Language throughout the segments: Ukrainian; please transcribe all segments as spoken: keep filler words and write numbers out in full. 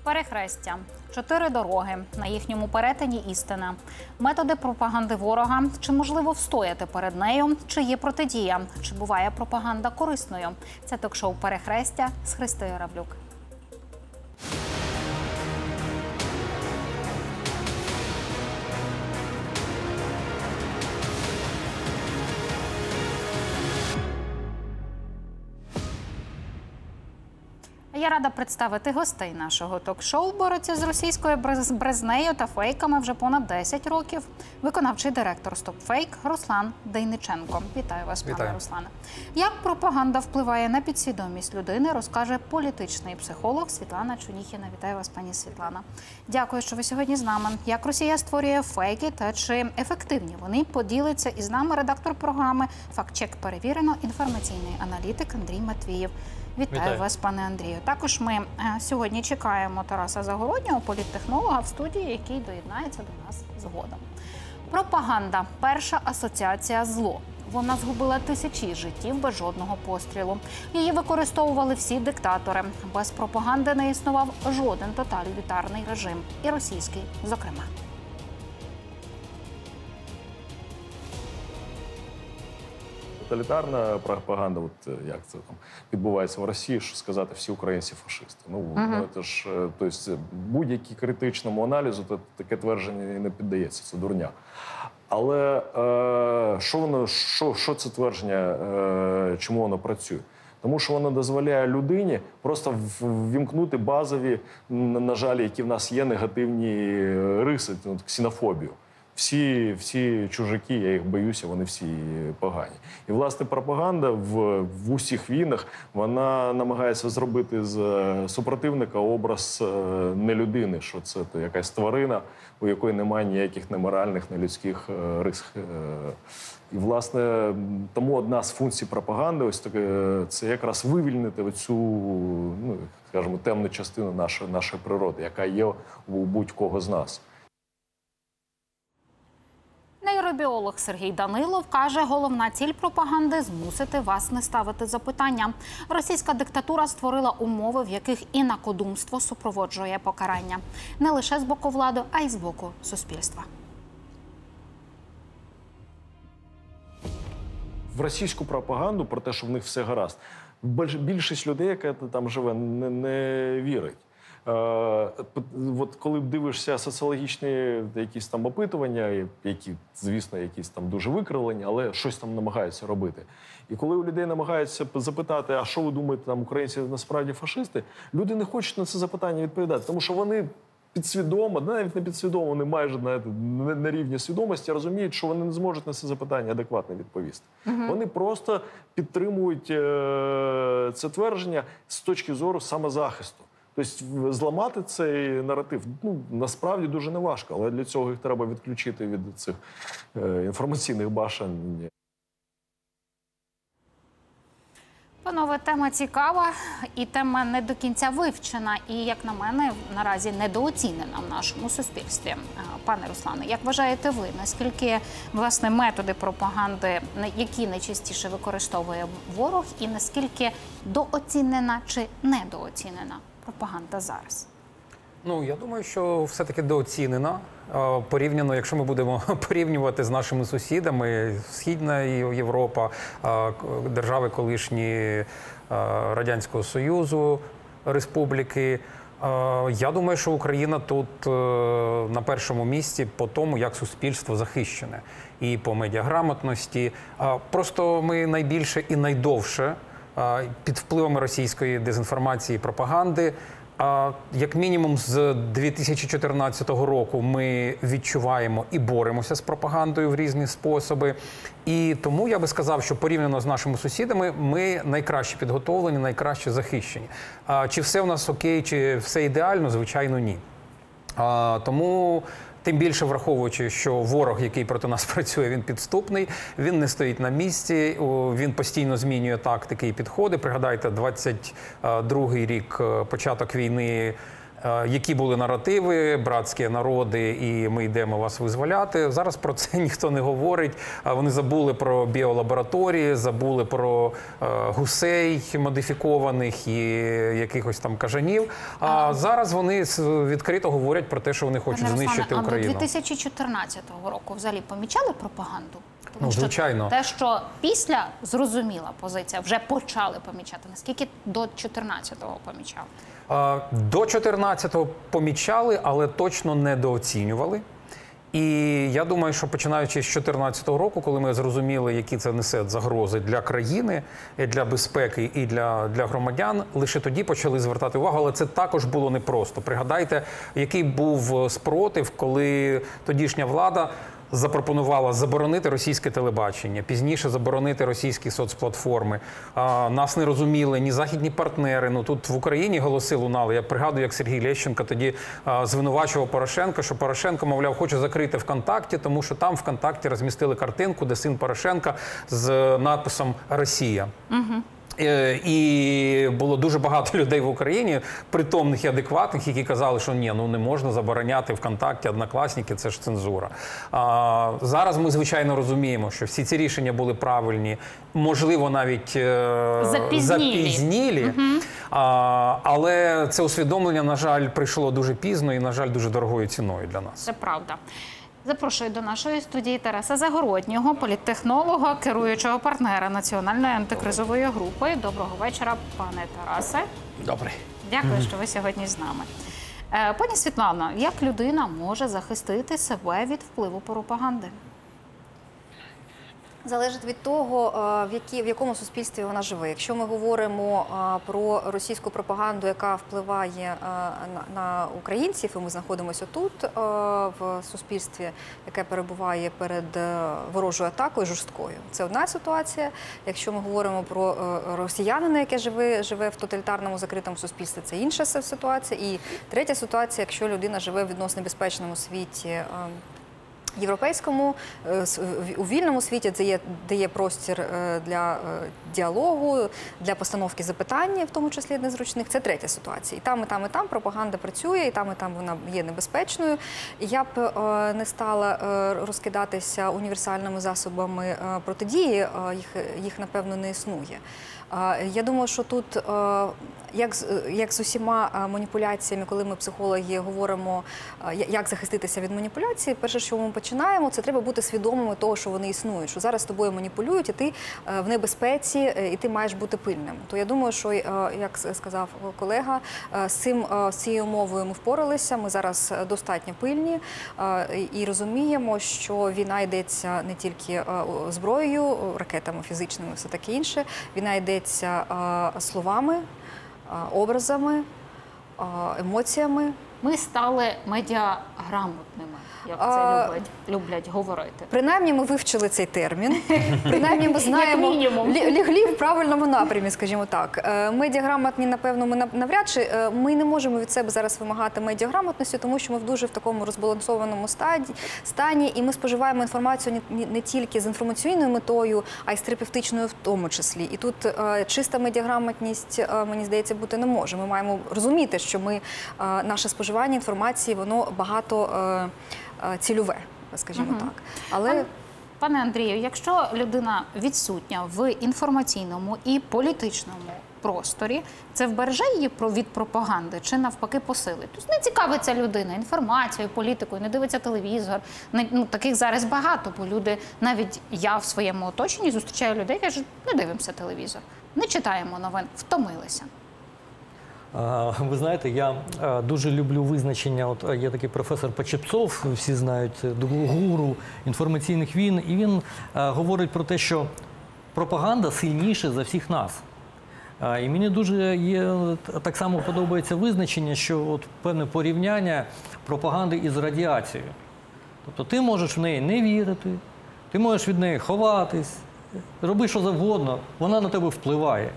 Перехрестя. Чотири дороги. На їхньому перетині істина. Методи пропаганди ворога. Чи можливо встояти перед нею? Чи є протидія? Чи буває пропаганда корисною? Це ток-шоу «Перехрестя» з Христею Равлюк. Я рада представити гостей нашого ток-шоу. Бореться з російською брезнею та фейками вже понад десять років. Виконавчий директор «Стопфейк» Руслан Дейниченко. Вітаю вас, пане Руслане. Як пропаганда впливає на підсвідомість людини, розкаже політичний психолог Світлана Чуніхіна. Вітаю вас, пані Світлана. Дякую, що ви сьогодні з нами. Як Росія створює фейки та чи ефективні вони, поділиться із нами редактор програми «Фактчек перевірено», інформаційний аналітик Андрій Матвієв. Вітаю, Вітаю вас, пане Андрію. Також ми сьогодні чекаємо Тараса Загороднього, політтехнолога в студії, який доєднається до нас згодом. Пропаганда – перша асоціація зло. Вона згубила тисячі життів без жодного пострілу. Її використовували всі диктатори. Без пропаганди не існував жоден тоталітарний режим. І російський, зокрема. Тоталітарна пропаганда, от як це там відбувається в Росії, що сказати, всі українці фашисти. Ну, uh-huh. ну це ж, тобто, будь-якій критичному аналізу то, таке твердження не піддається, це дурня. Але е, що воно, що, що це твердження, е, чому воно працює? Тому що воно дозволяє людині просто ввімкнути базові, на жаль, які в нас є, негативні риси, ксенофобію. Всі, всі чужаки, я їх боюся, вони всі погані. І, власне, пропаганда в, в усіх війнах, вона намагається зробити з супротивника образ не людини, що це якась тварина, у якої немає ніяких не моральних, не людських рис. І, власне, тому одна з функцій пропаганди, ось таке, це якраз вивільнити оцю, ну, скажімо, темну частину нашої, нашої природи, яка є у будь-кого з нас. Нейробіолог Сергій Данилов каже, головна ціль пропаганди – змусити вас не ставити запитання. Російська диктатура створила умови, в яких інакодумство супроводжує покарання. Не лише з боку влади, а й з боку суспільства. В російську пропаганду про те, що в них все гаразд, більшість людей, яка там живе, не, не вірить. От коли дивишся соціологічні якісь там опитування, які, звісно, якісь там дуже викривлені, але щось там намагаються робити. І коли у людей намагаються запитати, а що ви думаєте, там українці насправді фашисти, люди не хочуть на це запитання відповідати, тому що вони підсвідомо, навіть не підсвідомо, вони майже на, на рівні свідомості розуміють, що вони не зможуть на це запитання адекватно відповісти. Угу. Вони просто підтримують е- це твердження з точки зору самозахисту. Тобто зламати цей наратив, ну, насправді дуже неважко, але для цього їх треба відключити від цих е, інформаційних башен. Панове, тема цікава і тема не до кінця вивчена і, як на мене, наразі недооцінена в нашому суспільстві. Пане Руслане, як вважаєте ви, наскільки, власне, методи пропаганди, які найчастіше використовує ворог, і наскільки дооцінена чи недооцінена пропаганда зараз? Ну, я думаю, що все-таки дооцінена. Порівняно, якщо ми будемо порівнювати з нашими сусідами, Східна Європа, держави колишні Радянського Союзу, республіки, я думаю, що Україна тут на першому місці по тому, як суспільство захищене. І по медіаграмотності. Просто ми найбільше і найдовше під впливами російської дезінформації і пропаганди. Як мінімум з дві тисячі чотирнадцятого року ми відчуваємо і боремося з пропагандою в різні способи. І тому я би сказав, що порівняно з нашими сусідами ми найкраще підготовлені, найкраще захищені. Чи все у нас окей, чи все ідеально? Звичайно, ні. Тому... Тим більше враховуючи, що ворог, який проти нас працює, він підступний, він не стоїть на місці, він постійно змінює тактики і підходи. Пригадайте, двадцять другий рік, початок війни які були наративи, братські народи, і ми йдемо вас визволяти. Зараз про це ніхто не говорить. Вони забули про біолабораторії, забули про гусей модифікованих і якихось там кажанів. А зараз вони відкрито говорять про те, що вони хочуть Пане знищити Руслане, Україну. А до дві тисячі чотирнадцятого року взагалі помічали пропаганду? Ну, звичайно. Те, що після зрозуміла позиція, вже почали помічати. Наскільки до чотирнадцятого помічали? До чотирнадцятого помічали, але точно недооцінювали. І я думаю, що починаючи з чотирнадцятого року, коли ми зрозуміли, які це несе загрози для країни, для безпеки і для, для громадян, лише тоді почали звертати увагу. Але це також було непросто. Пригадайте, який був спротив, коли тодішня влада запропонувала заборонити російське телебачення, пізніше заборонити російські соцплатформи. А, нас не розуміли ні західні партнери. Ну тут в Україні голоси лунали. Я пригадую, як Сергій Лещенко тоді а, звинувачував Порошенка, що Порошенко, мовляв, хоче закрити ВКонтакті, тому що там ВКонтакті розмістили картинку, де син Порошенка з надписом «Росія». Угу. І було дуже багато людей в Україні, притомних і адекватних, які казали, що ні, ну не можна забороняти ВКонтакті, Однокласники, це ж цензура. А, зараз ми, звичайно, розуміємо, що всі ці рішення були правильні, можливо, навіть запізнілі, запізнілі. Угу. А, але це усвідомлення, на жаль, прийшло дуже пізно і, на жаль, дуже дорогою ціною для нас. Це правда. Запрошую до нашої студії Тараса Загороднього, політтехнолога, керуючого партнера Національної антикризової групи. Доброго вечора, пане Тарасе. Добре. Дякую, що ви сьогодні з нами. Пані Світлано, як людина може захистити себе від впливу пропаганди? Залежить від того, в, які, в якому суспільстві вона живе. Якщо ми говоримо про російську пропаганду, яка впливає на, на українців, і ми знаходимося тут, в суспільстві, яке перебуває перед ворожою атакою, жорсткою, це одна ситуація. Якщо ми говоримо про росіянина, яке живе, живе в тоталітарному закритому суспільстві, це інша ситуація. І третя ситуація, якщо людина живе в відносно безпечному світі, європейському, у вільному світі, де є, де є простір для діалогу, для постановки запитань, в тому числі незручних, це третя ситуація. І там, і там, і там пропаганда працює, і там, і там вона є небезпечною. І я б не стала розкидатися універсальними засобами протидії, їх, їх напевно, не існує. Я думаю, що тут, як, як з усіма маніпуляціями, коли ми, психологи, говоримо, як захиститися від маніпуляцій, перше, що ми починаємо, це треба бути свідомими того, що вони існують, що зараз з тобою маніпулюють, і ти в небезпеці, і ти маєш бути пильним. То я думаю, що, як сказав колега, з цим, з цією умовою ми впоралися, ми зараз достатньо пильні і розуміємо, що війна йдеться не тільки зброєю, ракетами фізичними, все таке інше, війна йде словами, образами, емоціями. Ми стали медіаграмотними, як це люблять, люблять говорити. Принаймні ми вивчили цей термін, принаймні ми знаємо, лігли в правильному напрямі, скажімо так. Медіаграмотні, напевно, ми навряд чи, ми не можемо від себе зараз вимагати медіаграмотності, тому що ми в дуже в такому розбалансованому стаді, стані, і ми споживаємо інформацію не, не тільки з інформаційною метою, а й з терапевтичною в тому числі. І тут чиста медіаграмотність, мені здається, бути не може. Ми маємо розуміти, що ми, наше споживання інформації, воно багато цільове, скажімо угу. так. Але... Пане Андрію, якщо людина відсутня в інформаційному і політичному просторі, це вбереже її від пропаганди чи навпаки посилить? Тобто не цікавиться людина інформацією, політикою, не дивиться телевізор. Не, ну, таких зараз багато, бо люди, навіть я в своєму оточенні зустрічаю людей, які кажуть, не дивимося телевізор, не читаємо новин, втомилися. Ви знаєте, я дуже люблю визначення, от є такий професор Почепцов, всі знають, гуру інформаційних війн, і він говорить про те, що пропаганда сильніша за всіх нас. І мені дуже є, так само подобається визначення, що от певне порівняння пропаганди із радіацією. Тобто ти можеш в неї не вірити, ти можеш від неї ховатись, роби що завгодно, вона на тебе впливає.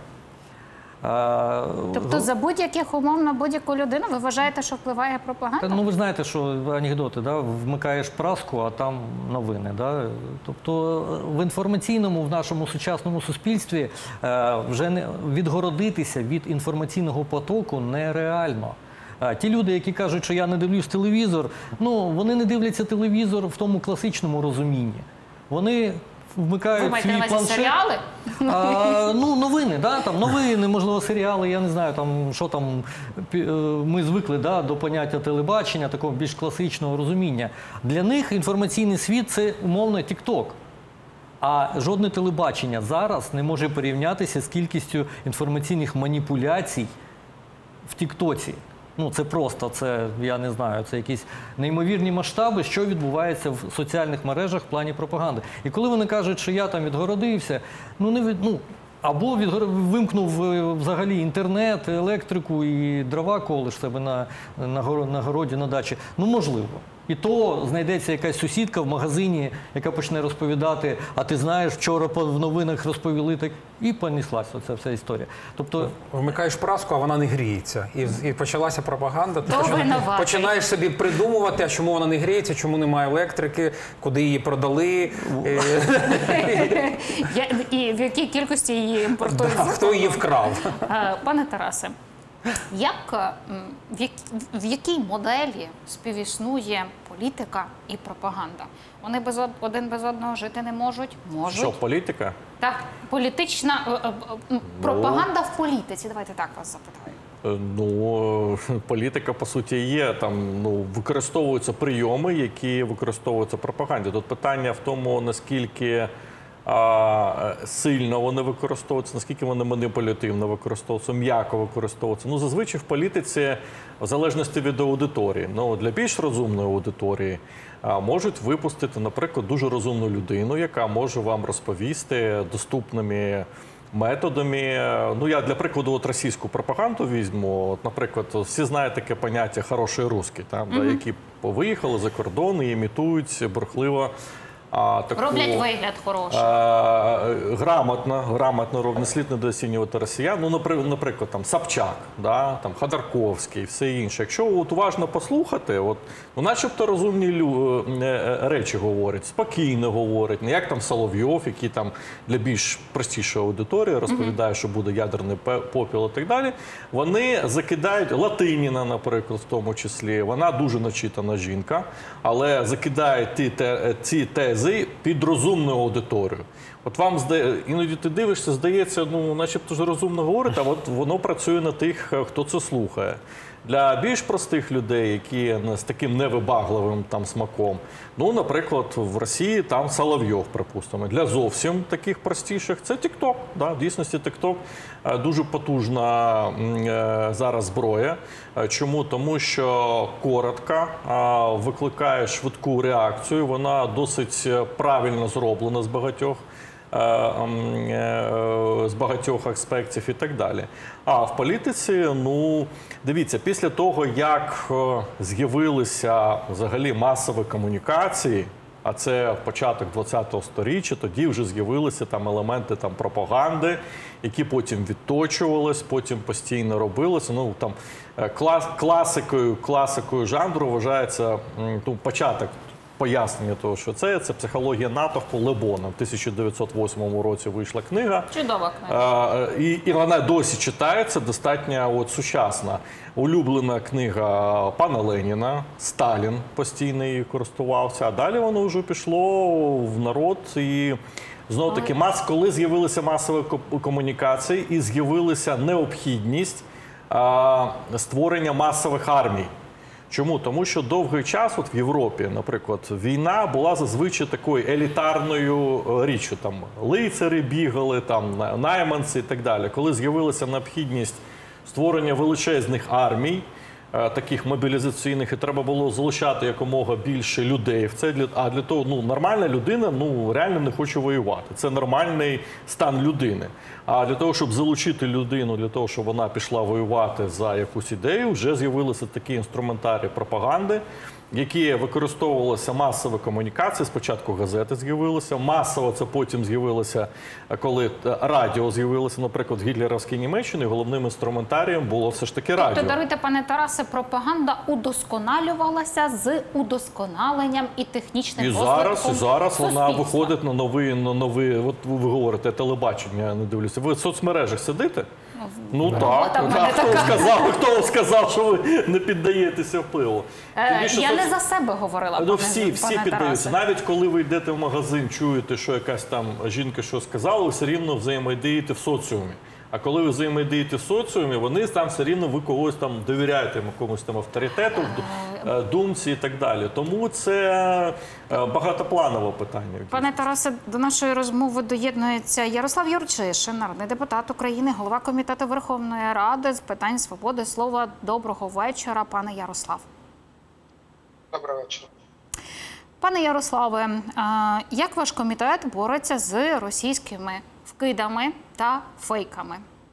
Тобто за будь-яких умов на будь-яку людину ви вважаєте, що впливає пропаганда? Ну, ви знаєте, що анекдоти, да? Вмикаєш праску, а там новини. Да? Тобто в інформаційному, в нашому сучасному суспільстві вже не, відгородитися від інформаційного потоку нереально. А ті люди, які кажуть, що я не дивлюсь телевізор, ну, вони не дивляться телевізор в тому класичному розумінні. Вони вмикають Ви маєте свій на увазі планшет. серіали? А, ну, новини, да, там, новини, можливо, серіали, я не знаю, там, що там, пі- е, ми звикли, да, до поняття телебачення, такого більш класичного розуміння. Для них інформаційний світ – це, умовно, тік-ток. А жодне телебачення зараз не може порівнятися з кількістю інформаційних маніпуляцій в тіктоці. Ну, це просто, це, я не знаю, це якісь неймовірні масштаби, що відбувається в соціальних мережах в плані пропаганди. І коли вони кажуть, що я там відгородився, ну, не від, ну або відгор... вимкнув е, взагалі інтернет, електрику і дрова колиш себе на, на, горо- на городі, на дачі, ну, можливо. І то знайдеться якась сусідка в магазині, яка почне розповідати, а ти знаєш, вчора по- в новинах розповіли, так і понеслася оця вся історія. Тобто, Вмикаєш праску, а вона не гріється. І, і почалася пропаганда. Ти То почина- винуватий. починаєш собі придумувати, а чому вона не гріється, чому немає електрики, куди її продали, е, Я- І в якій кількості її імпортують? да, хто її вкрав. Е, Пане Тарасе, як, м, в, як, в якій моделі співіснує політика і пропаганда? Вони без од- один без одного жити не можуть? Можуть. Що, політика? Так, політична е, е, м, пропаганда в політиці. Давайте так вас запитаю. Е, Ну, політика, по суті, є. Там, ну, використовуються прийоми, які використовуються в пропаганді. Тут питання в тому, наскільки а, сильно вони використовуються, наскільки вони маніпулятивно використовуються, м'яко використовуються. Ну, зазвичай в політиці, в залежності від аудиторії, ну, для більш розумної аудиторії а, можуть випустити, наприклад, дуже розумну людину, яка може вам розповісти доступними методами. Ну, я для прикладу от російську пропаганду візьму. От, наприклад, всі знають таке поняття «хороший русский», там, да, які виїхали за кордон і імітують бурхливо а, таку... Роблять вигляд хороший. А, грамотно, грамотно роблять, не слід недооцінювати росіян. Ну, напри- наприклад, там Собчак, да, там Ходорковський, все інше. Якщо от уважно послухати, от, ну, начебто розумні лю... е, е, речі говорять, спокійно говорять, не як там Соловйов, який там для більш простішої аудиторії розповідає, що буде ядерний пе- попіл і так далі. Вони закидають Латиніна, наприклад, в тому числі. Вона дуже начитана жінка, але закидає ті, те, ці тези під розумну аудиторію. От вам здає, іноді ти дивишся, здається, ну, начебто ж розумно говорить, а от воно працює на тих, хто це слухає. Для більш простих людей, які з таким невибагливим там смаком, ну, наприклад, в Росії там Соловйов, припустимо. Для зовсім таких простіших це TikTok. Да? В дійсності TikTok е, дуже потужна м, е, зараз зброя. Е, Чому? Тому що коротко, е, викликає швидку реакцію, вона досить е, правильно зроблена з багатьох. е, м, е, з багатьох аспектів і так далі. А в політиці, ну, дивіться, після того, як е, з'явилися взагалі масові комунікації, а це початок ХХ сторіччя, тоді вже з'явилися там елементи там пропаганди, які потім відточувались, потім постійно робилися. Ну, там е, клас, класикою, класикою жанру вважається м, ну, початок пояснення того, що це, це «Психологія натовпу» Лебона. В тисяча дев'ятсот восьмому році вийшла книга. Чудова книга. Е, І, і вона досі читається, достатньо от, сучасна. Улюблена книга пана Леніна, Сталін постійно її користувався, а далі воно вже пішло в народ. І знову таки, мас, коли з'явилися масові ко- комунікації і з'явилася необхідність а, створення масових армій. Чому? Тому що довгий час от в Європі, наприклад, війна була зазвичай такою елітарною е, річчю. Там лицарі бігали, там на- найманці і так далі. Коли з'явилася необхідність створення величезних армій, е, таких мобілізаційних, і треба було залучати якомога більше людей в це. Для, а для того, ну, нормальна людина, ну, реально не хоче воювати. Це нормальний стан людини. А для того, щоб залучити людину, для того, щоб вона пішла воювати за якусь ідею, вже з'явилися такі інструментарії пропаганди, які використовувалися масові комунікації. Спочатку газети з'явилися, масово це потім з'явилося, коли радіо з'явилося, наприклад, в гітлерівській Німеччині, головним інструментарієм було все ж таки радіо. Тобто, даруйте, пане Тарасе, пропаганда удосконалювалася з удосконаленням і технічним І розвитком зараз, і зараз вона суспільства. виходить на новий, на новий, от ви говорите, телебачення, я не дивлюся. Ви в соцмережах сидите? Ну робота так, в а мене хто така. сказав, хто вам сказав, що ви не піддаєтеся впливу? Е, Тим більше Я соц- не за себе говорила, Ну, пане, всі, всі пане піддаються. Тарасе. Навіть коли ви йдете в магазин, чуєте, що якась там жінка що сказала, ви все рівно взаємодієте в соціумі. А коли ви взаємодієте в соціумі, вони там все рівно ви когось там довіряєте якомусь там авторитету, е, думці і так далі. Тому це е, багатопланове питання. Пане Тарасе, до нашої розмови доєднується Ярослав Юрчишин, народний депутат України, голова Комітету Верховної Ради з питань свободи слова. Доброго вечора, пане Ярослав. Доброго вечора. Пане Ярославе, а як ваш комітет бореться з російськими вкидами та фейками?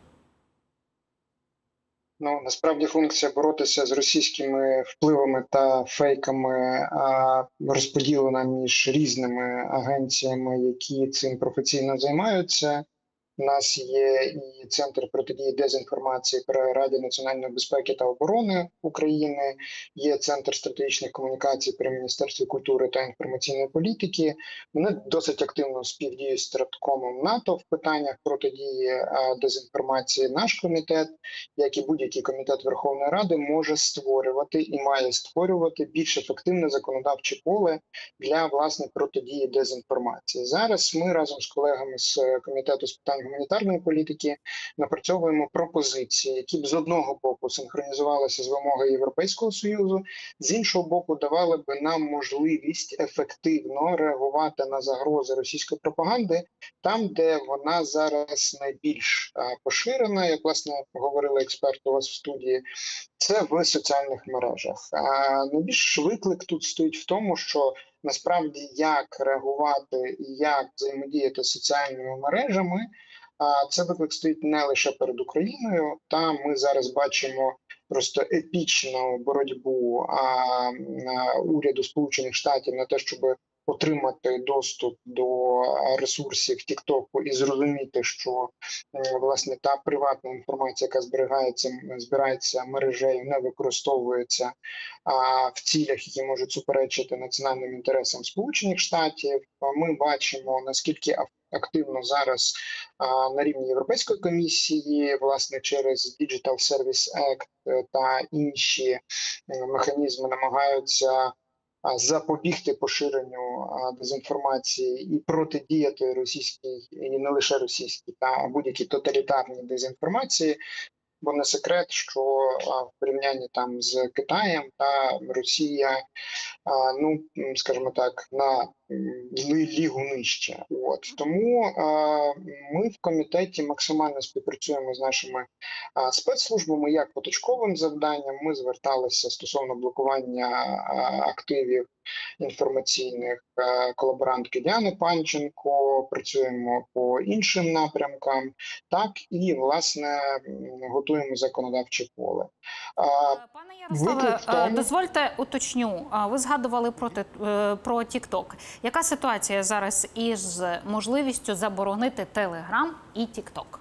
Ну, насправді функція боротися з російськими впливами та фейками а, розподілена між різними агенціями, які цим професійно займаються. У нас є і Центр протидії дезінформації при Раді національної безпеки та оборони України, є Центр стратегічних комунікацій при Міністерстві культури та інформаційної політики. Вони досить активно співдіють з Страткомом НАТО в питаннях протидії а, дезінформації. Наш комітет, як і будь-який комітет Верховної Ради, може створювати і має створювати більш ефективне законодавче поле для, власне, протидії дезінформації. Зараз ми разом з колегами з Комітету з питань гуманітарної політики напрацьовуємо пропозиції, які б з одного боку синхронізувалися з вимогою Європейського Союзу, з іншого боку давали би нам можливість ефективно реагувати на загрози російської пропаганди там, де вона зараз найбільш а, поширена, як, власне, говорили експерти у вас в студії, це в соціальних мережах. А найбільш виклик тут стоїть в тому, що насправді як реагувати і як взаємодіяти з соціальними мережами, а це виклик стоїть не лише перед Україною. Та ми зараз бачимо просто епічну боротьбу а, а, уряду Сполучених Штатів на те, щоб отримати доступ до ресурсів Тіктоку і зрозуміти, що власне та приватна інформація, яка зберігається, збирається мережею, не використовується а, в цілях, які можуть суперечити національним інтересам Сполучених Штатів. Ми бачимо, наскільки активно зараз а, на рівні Європейської комісії, власне, через Digital Service Act та інші механізми намагаються запобігти поширенню дезінформації і протидіяти російській, і не лише російській, та будь-якій тоталітарній дезінформації. Бо не секрет, що в порівнянні там з Китаєм та Росія, ну, скажімо так, на лігу нижче. От. Тому ми в комітеті максимально співпрацюємо з нашими спецслужбами як по точковим завданням. Ми зверталися стосовно блокування активів інформаційних колаборантки Діани Панченко, працюємо по іншим напрямкам, так і, власне, готуємо законодавче поле. Пане Ярославе, тому... дозвольте уточню. Ви згадували про, про TikTok. Яка ситуація зараз із можливістю заборонити Telegram і TikTok?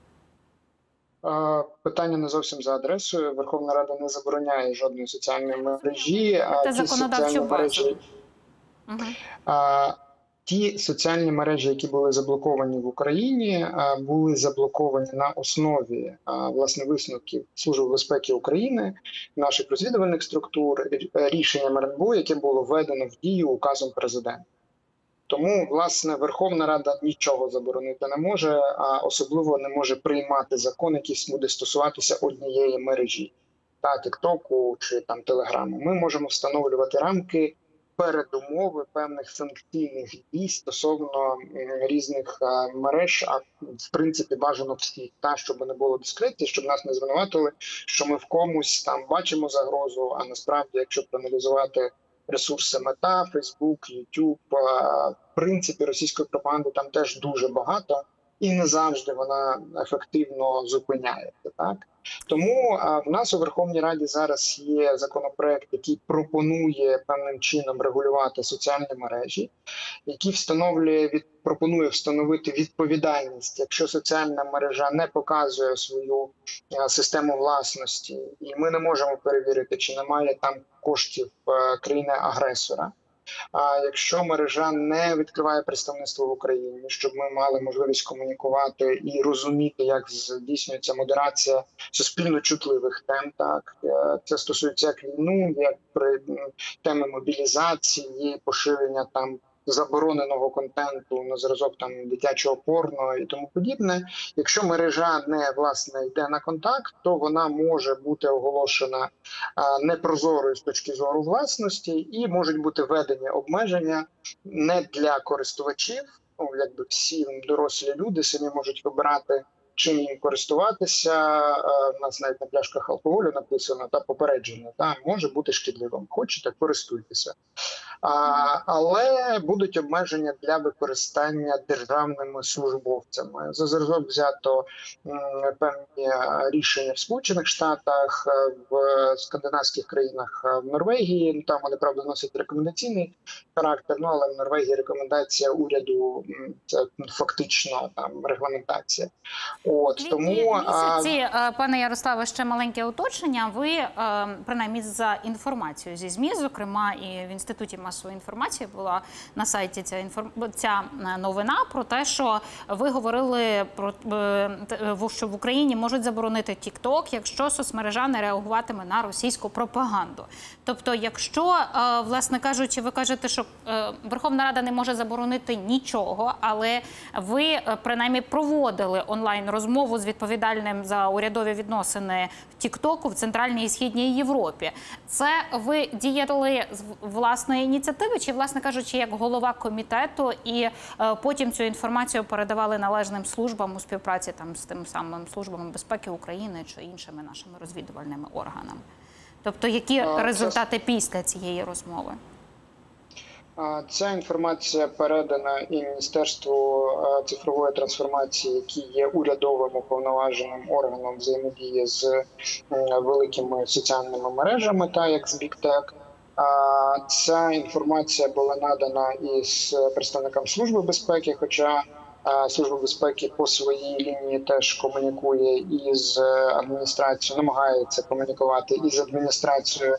Питання не зовсім за адресою. Верховна Рада не забороняє жодної соціальної мережі. А ті соціальні мережі, угу. а, ті соціальні мережі, які були заблоковані в Україні, а, були заблоковані на основі а, власне висновків Служби безпеки України, наших розвідувальних структур, рішенням РНБО, яке було введено в дію указом президента. Тому, власне, Верховна Рада нічого заборонити не може, а особливо не може приймати закон, який буде стосуватися однієї мережі, та Тіктоку чи там Телеграму. Ми можемо встановлювати рамки передумови певних санкційних дій стосовно різних мереж, а в принципі бажано всіх, та щоб не було дискреції, щоб нас не звинуватили, що ми в комусь там бачимо загрозу, а насправді, якщо проаналізувати ресурси Мета, Фейсбук, Ютуб, в принципі, російської пропаганди там теж дуже багато, і не завжди вона ефективно зупиняється. Так? Тому а, в нас у Верховній Раді зараз є законопроект, який пропонує певним чином регулювати соціальні мережі, який встановлює, від, пропонує встановити відповідальність, якщо соціальна мережа не показує свою а, систему власності, і ми не можемо перевірити, чи немає там коштів а, країни-агресора, А якщо мережа не відкриває представництво в Україні, щоб ми мали можливість комунікувати і розуміти, як здійснюється модерація суспільно чутливих тем, так це стосується як війну, як при теми мобілізації, поширення там забороненого контенту на зразок там дитячого порно і тому подібне. Якщо мережа не власне йде на контакт, то вона може бути оголошена а, непрозорою з точки зору власності, і можуть бути введені обмеження не для користувачів. Ну, якби всі дорослі люди самі можуть вибирати, чим їм користуватися. У нас навіть на пляшках алкоголю написано та попереджено, та може бути шкідливим. Хочете, користуйтеся. А, але будуть обмеження для використання державними службовцями. За зразок взято м, певні рішення в Сполучених Штатах, в скандинавських країнах, в Норвегії. Там вони, правда, носять рекомендаційний характер, ну, але в Норвегії рекомендація уряду – це фактично там регламентація. От, тому, місяці, пане Ярославе, ще маленьке уточнення. Ви, принаймні за інформацією зі ЗМІ, зокрема і в Інституті масової інформації була на сайті ця, інформ... ця новина про те, що ви говорили, про що в Україні можуть заборонити TikTok, якщо соцмережа не реагуватиме на російську пропаганду. Тобто, якщо, власне кажучи, ви кажете, що Верховна Рада не може заборонити нічого, але ви, принаймні, проводили онлайн-розмову з відповідальним за урядові відносини TikTok в Центральній і Східній Європі. Це ви діяли з власної ініціативи, чи, власне кажучи, як голова комітету, і потім цю інформацію передавали належним службам у співпраці там з тим самим службами безпеки України чи іншими нашими розвідувальними органами? Тобто, які результати після цієї розмови? Ця інформація передана і Міністерству цифрової трансформації, який є урядовим уповноваженим органом взаємодії з великими соціальними мережами, та як з Big Tech. Ця інформація була надана із представникам Служби безпеки, хоча Служба безпеки по своїй лінії теж комунікує із адміністрацією, намагається комунікувати із адміністрацією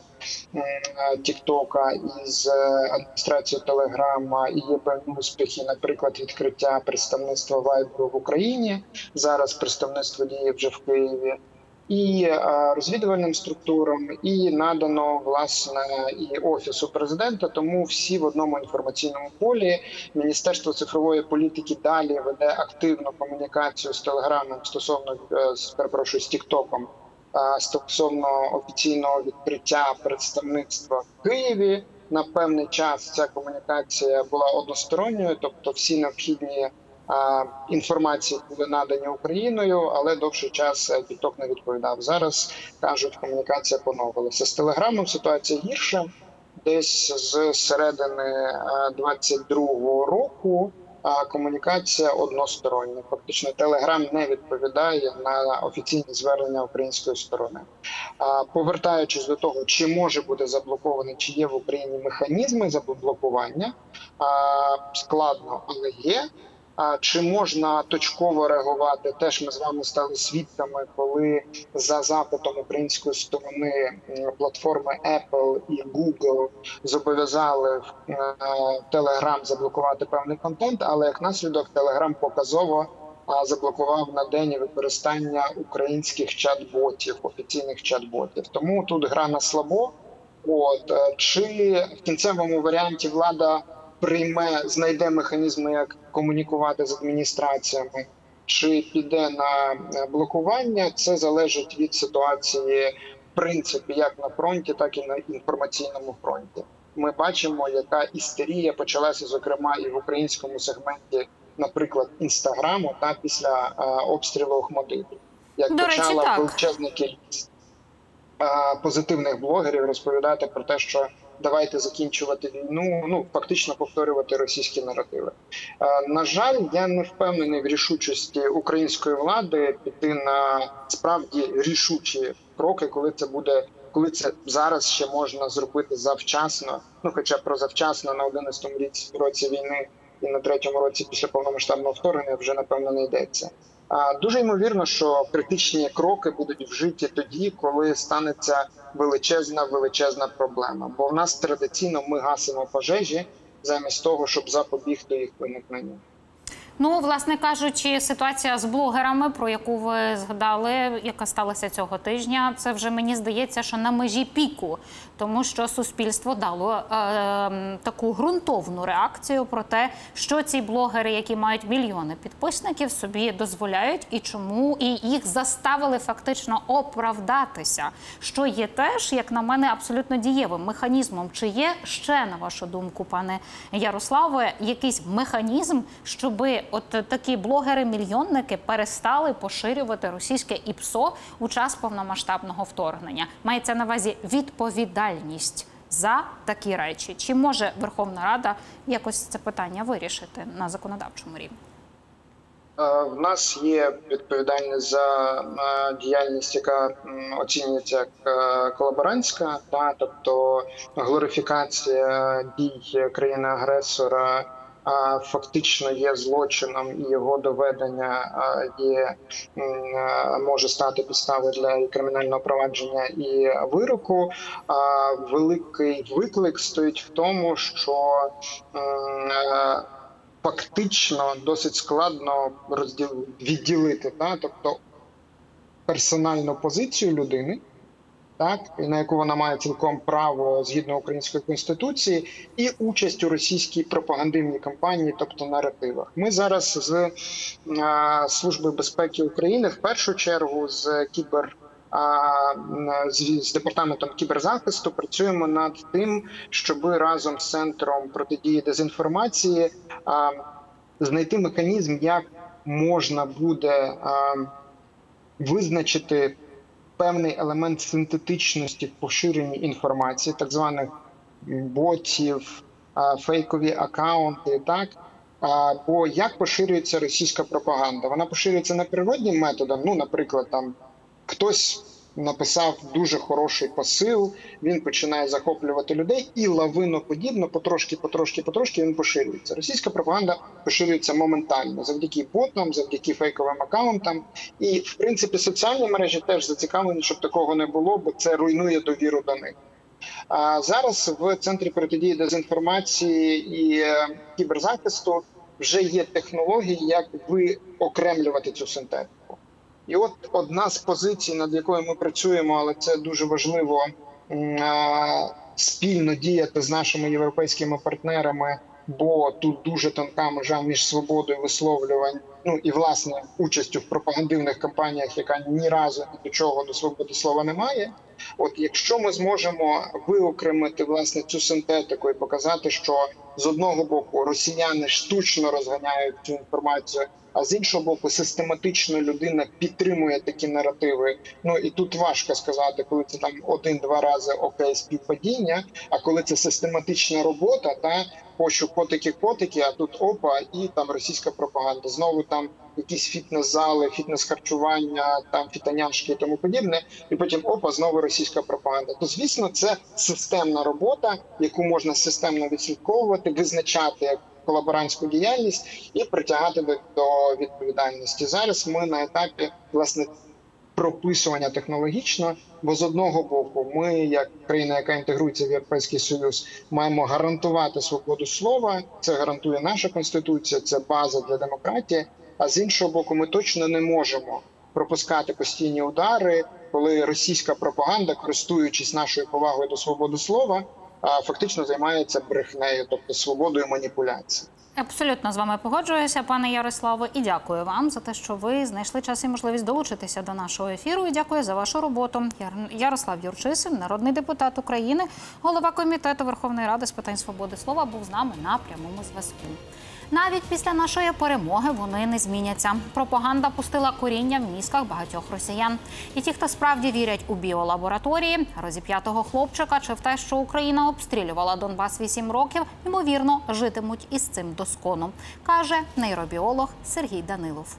Тіктока, із адміністрацією Телеграма, і є певні успіхи, наприклад, відкриття представництва Вайберу в Україні. Зараз представництво діє вже в Києві. І розвідувальним структурам, і надано, власне, і Офісу президента, тому всі в одному інформаційному полі. Міністерство цифрової політики далі веде активну комунікацію з Телеграмом стосовно, перепрошую, з Тіктоком, стосовно офіційного відкриття представництва в Києві. На певний час ця комунікація була односторонньою, тобто всі необхідні інформації були надані Україною, але довший час TikTok не відповідав. Зараз, кажуть, комунікація поновилася. З Телеграмом ситуація гірша. Десь з середини двадцять другого року комунікація одностороння. Фактично, Телеграм не відповідає на офіційні звернення української сторони. Повертаючись до того, чи може бути заблокований, чи є в Україні механізми заблокування, складно, але є. А чи можна точково реагувати? Теж ми з вами стали свідками, коли за запитом української сторони платформи Apple і Google зобов'язали Telegram заблокувати певний контент, але як наслідок Telegram показово заблокував на день використання українських чат-ботів, офіційних чат-ботів. Тому тут гра на слабо. От чи в кінцевому варіанті влада прийме, знайде механізми, як комунікувати з адміністраціями, чи піде на блокування, це залежить від ситуації, в принципі, як на фронті, так і на інформаційному фронті. Ми бачимо, яка істерія почалася, зокрема, і в українському сегменті, наприклад, Інстаграму, та після а, обстрілу Охмадиту. Як До почала речі, так. величезна кількість а, позитивних блогерів розповідати про те, що давайте закінчувати війну, ну, фактично повторювати російські наративи. Е, на жаль, я не впевнений в рішучості української влади піти на справді рішучі кроки, коли це буде, коли це зараз ще можна зробити завчасно, ну, хоча про завчасно на одинадцятому році війни і на третьому році після повномасштабного вторгнення вже, напевно, не йдеться. Дуже ймовірно, що критичні кроки будуть вжиті тоді, коли станеться величезна величезна проблема. Бо в нас традиційно ми гасимо пожежі замість того, щоб запобігти їх виникненню. Ну, власне кажучи, ситуація з блогерами, про яку ви згадали, яка сталася цього тижня, це вже, мені здається, що на межі піку. Тому що суспільство дало е, таку ґрунтовну реакцію про те, що ці блогери, які мають мільйони підписників, собі дозволяють і чому, і їх заставили фактично оправдатися. Що є теж, як на мене, абсолютно дієвим механізмом. Чи є ще, на вашу думку, пане Ярославе, якийсь механізм, щоби от такі блогери-мільйонники перестали поширювати російське ІПСО у час повномасштабного вторгнення? Мається на увазі відповідальність за такі речі. Чи може Верховна Рада якось це питання вирішити на законодавчому рівні? В нас є відповідальність за діяльність, яка оцінюється як колаборантська, та, тобто глорифікація дій країни-агресора фактично є злочином, і його доведення є, може стати підставою для кримінального провадження і вироку. Великий виклик стоїть в тому, що фактично досить складно розділ... відділити, так? Тобто персональну позицію людини, так, на яку вона має цілком право згідно Української Конституції, і участь у російській пропагандивній кампанії, тобто наративах. Ми зараз з а, Служби безпеки України, в першу чергу з кібер з департаментом кіберзахисту працюємо над тим, щоб разом з Центром протидії дезінформації знайти механізм, як можна буде визначити певний елемент синтетичності в поширенні інформації, так званих ботів, фейкові акаунти, так? Бо як поширюється російська пропаганда? Вона поширюється не природнім методом, ну, наприклад, там хтось написав дуже хороший посил, він починає захоплювати людей і лавиноподібно, потрошки, потрошки, потрошки він поширюється. Російська пропаганда поширюється моментально, завдяки ботам, завдяки фейковим акаунтам. І, в принципі, соціальні мережі теж зацікавлені, щоб такого не було, бо це руйнує довіру до них. А зараз в Центрі протидії дезінформації і кіберзахисту вже є технології, як виокремлювати цю синтетику. І от одна з позицій, над якою ми працюємо, але це дуже важливо, спільно діяти з нашими європейськими партнерами, бо тут дуже тонка межа між свободою висловлювань, ну і, власне, участю в пропагандивних кампаніях, яка ні разу ні до чого до свободи слова не має. От якщо ми зможемо виокремити, власне, цю синтетику і показати, що з одного боку росіяни штучно розганяють цю інформацію, а з іншого боку, систематично людина підтримує такі наративи. Ну і тут важко сказати, коли це там один-два рази окей співпадіння, а коли це систематична робота, та пошук котики-котики, а тут опа, і там російська пропаганда. Знову там якісь фітнес-зали, фітнес-харчування, там фітоняшки і тому подібне, і потім опа, знову російська пропаганда. То, звісно, це системна робота, яку можна системно відслідковувати, визначати як колаборантську діяльність і притягати до, до відповідальності. Зараз ми на етапі, власне, прописування технологічно, бо з одного боку ми, як країна, яка інтегрується в Європейський Союз, маємо гарантувати свободу слова, це гарантує наша Конституція, це база для демократії, а з іншого боку ми точно не можемо пропускати постійні удари, коли російська пропаганда, користуючись нашою повагою до свободи слова, фактично займається брехнею, тобто свободою маніпуляції. Абсолютно з вами погоджуюся, пане Ярославе, і дякую вам за те, що ви знайшли час і можливість долучитися до нашого ефіру. І дякую за вашу роботу. Ярослав Юрчишин, народний депутат України, голова Комітету Верховної Ради з питань свободи слова, був з нами на прямому зв'язку. Навіть після нашої перемоги вони не зміняться. Пропаганда пустила коріння в мізках багатьох росіян. І ті, хто справді вірять у біолабораторії, розіп'ятого хлопчика чи в те, що Україна обстрілювала Донбас вісім років, ймовірно, житимуть із цим доскону, каже нейробіолог Сергій Данилов.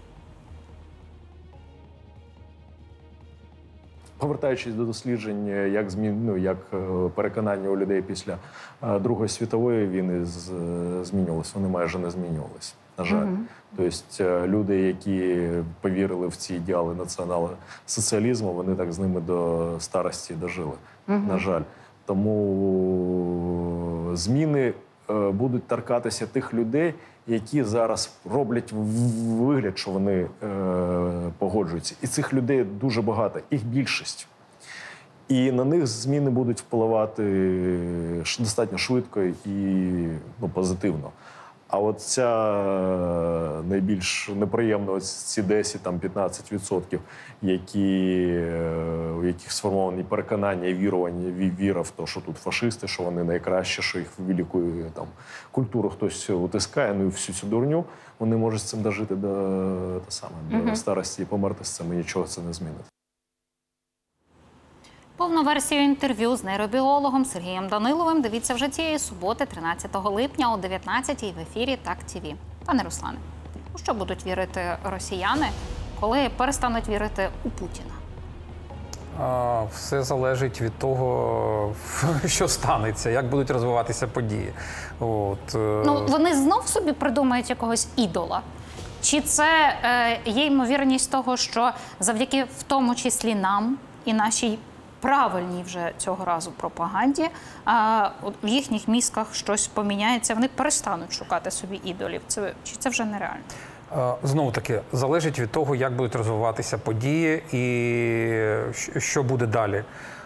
Повертаючись до досліджень, як змін, ну, як переконання у людей після Другої світової війни змінювалися, вони майже не змінювалися. на жаль. Тобто люди, які повірили в ці ідеали націонал-соціалізму, вони так з ними до старості дожили, на жаль. Тому зміни будуть торкатися тих людей, які зараз роблять вигляд, що вони е, погоджуються. І цих людей дуже багато, їх більшість. І на них зміни будуть впливати достатньо швидко і ну, позитивно. А от ця найбільш неприємна, ось ці десять-п'ятнадцять відсотків, які, у яких сформовані переконання і вірування, віра в те, що тут фашисти, що вони найкращі, що їх великою там, культуру хтось утискає, ну і всю цю дурню, вони можуть з цим дожити до, те саме, до mm-hmm. старості і померти з цим, і нічого це не змінить. Повну версію інтерв'ю з нейробіологом Сергієм Даниловим дивіться вже цієї суботи, тринадцятого липня о дев'ятнадцятій в ефірі Так-ТІВІ. Пане Руслане, у що будуть вірити росіяни, коли перестануть вірити у Путіна? А, все залежить від того, що станеться, як будуть розвиватися події. От. Ну, вони знов собі придумають якогось ідола? Чи це е, є ймовірність того, що завдяки в тому числі нам і нашій правильній вже цього разу пропаганді, а в їхніх мізках щось поміняється, вони перестануть шукати собі ідолів. Це, чи це вже нереально? Знову таки, залежить від того, як будуть розвиватися події і що буде далі.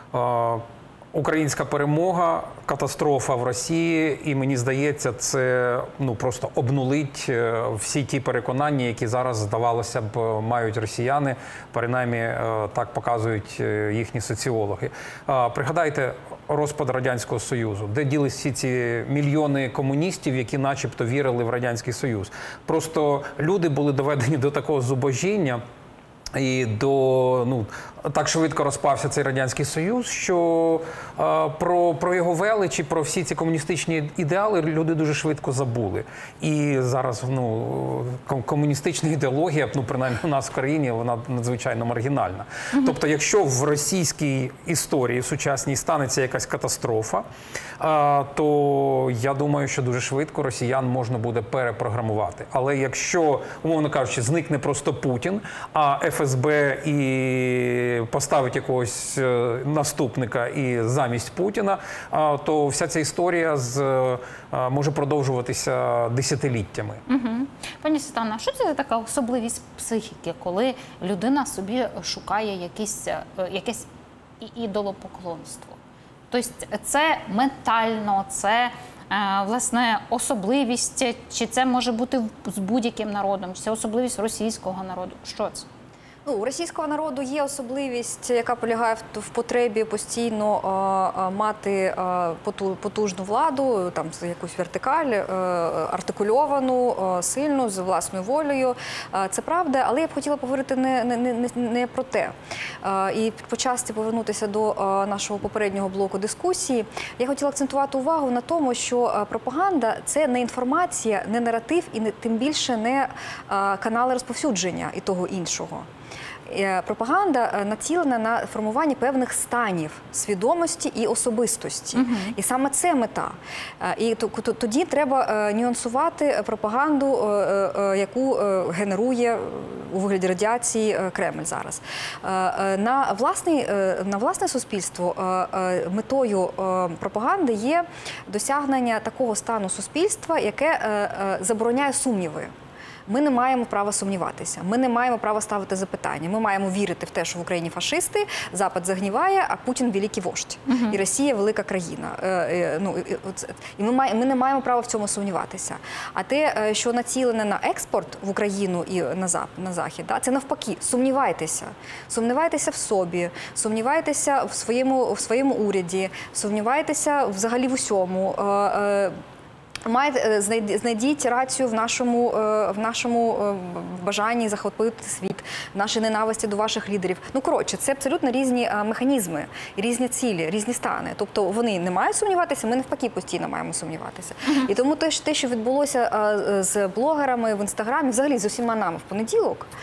Українська перемога, катастрофа в Росії, і мені здається, це ну просто обнулить всі ті переконання, які зараз, здавалося б, мають росіяни, принаймні так показують їхні соціологи. Пригадайте розпад Радянського Союзу, де ділись всі ці мільйони комуністів, які начебто вірили в Радянський Союз. Просто люди були доведені до такого зубожіння, і до, ну, так швидко розпався цей Радянський Союз, що е, про, про його величі, про всі ці комуністичні ідеали люди дуже швидко забули. І зараз ну, комуністична ідеологія, ну, принаймні у нас в країні, вона надзвичайно маргінальна. Mm-hmm. Тобто, якщо в російській історії сучасній станеться якась катастрофа, е, то я думаю, що дуже швидко росіян можна буде перепрограмувати. Але якщо, умовно кажучи, зникне просто Путін, а еф ес бе і поставить якогось наступника і замість Путіна, то вся ця історія з, може продовжуватися десятиліттями. Угу. Пані Світлана, що це за така особливість психіки, коли людина собі шукає якісь, якесь ідолопоклонство? Тобто це ментально, це власне особливість, чи це може бути з будь-яким народом, чи це особливість російського народу? Що це? Ну, у російського народу є особливість, яка полягає в, в потребі постійно а, а, мати а, поту, потужну владу, там якусь вертикаль, а, артикульовану, а, сильну, з власною волею. А, це правда, але я б хотіла поговорити не, не, не, не про те. А, і почасти повернутися до а, нашого попереднього блоку дискусії. Я хотіла акцентувати увагу на тому, що а, пропаганда – це не інформація, не наратив і не, тим більше не а, канали розповсюдження і того іншого. Пропаганда націлена на формування певних станів свідомості і особистості. Uh-huh. І саме це мета. І тоді треба нюансувати пропаганду, яку генерує у вигляді радіації Кремль зараз. На власне, на власне суспільство метою пропаганди є досягнення такого стану суспільства, яке забороняє сумніви. Ми не маємо права сумніватися, ми не маємо права ставити запитання. Ми маємо вірити в те, що в Україні фашисти, Запад загніває, а Путін – великий вождь. Uh-huh. І Росія – велика країна. Ну, і ми, має, ми не маємо права в цьому сумніватися. А те, що націлене на експорт в Україну і на, Зап, на Захід, да, це навпаки. Сумнівайтеся. Сумнівайтеся в собі, сумнівайтеся в своєму, в своєму уряді, сумнівайтеся взагалі в усьому. Маєте, знайдіть рацію в нашому, в нашому бажанні захопити світ, в нашій ненависті до ваших лідерів. Ну, коротше, це абсолютно різні механізми, різні цілі, різні стани. Тобто вони не мають сумніватися, ми навпаки постійно маємо сумніватися. Uh-huh. І тому те, що відбулося з блогерами в Інстаграмі, взагалі з усіма нами в понеділок,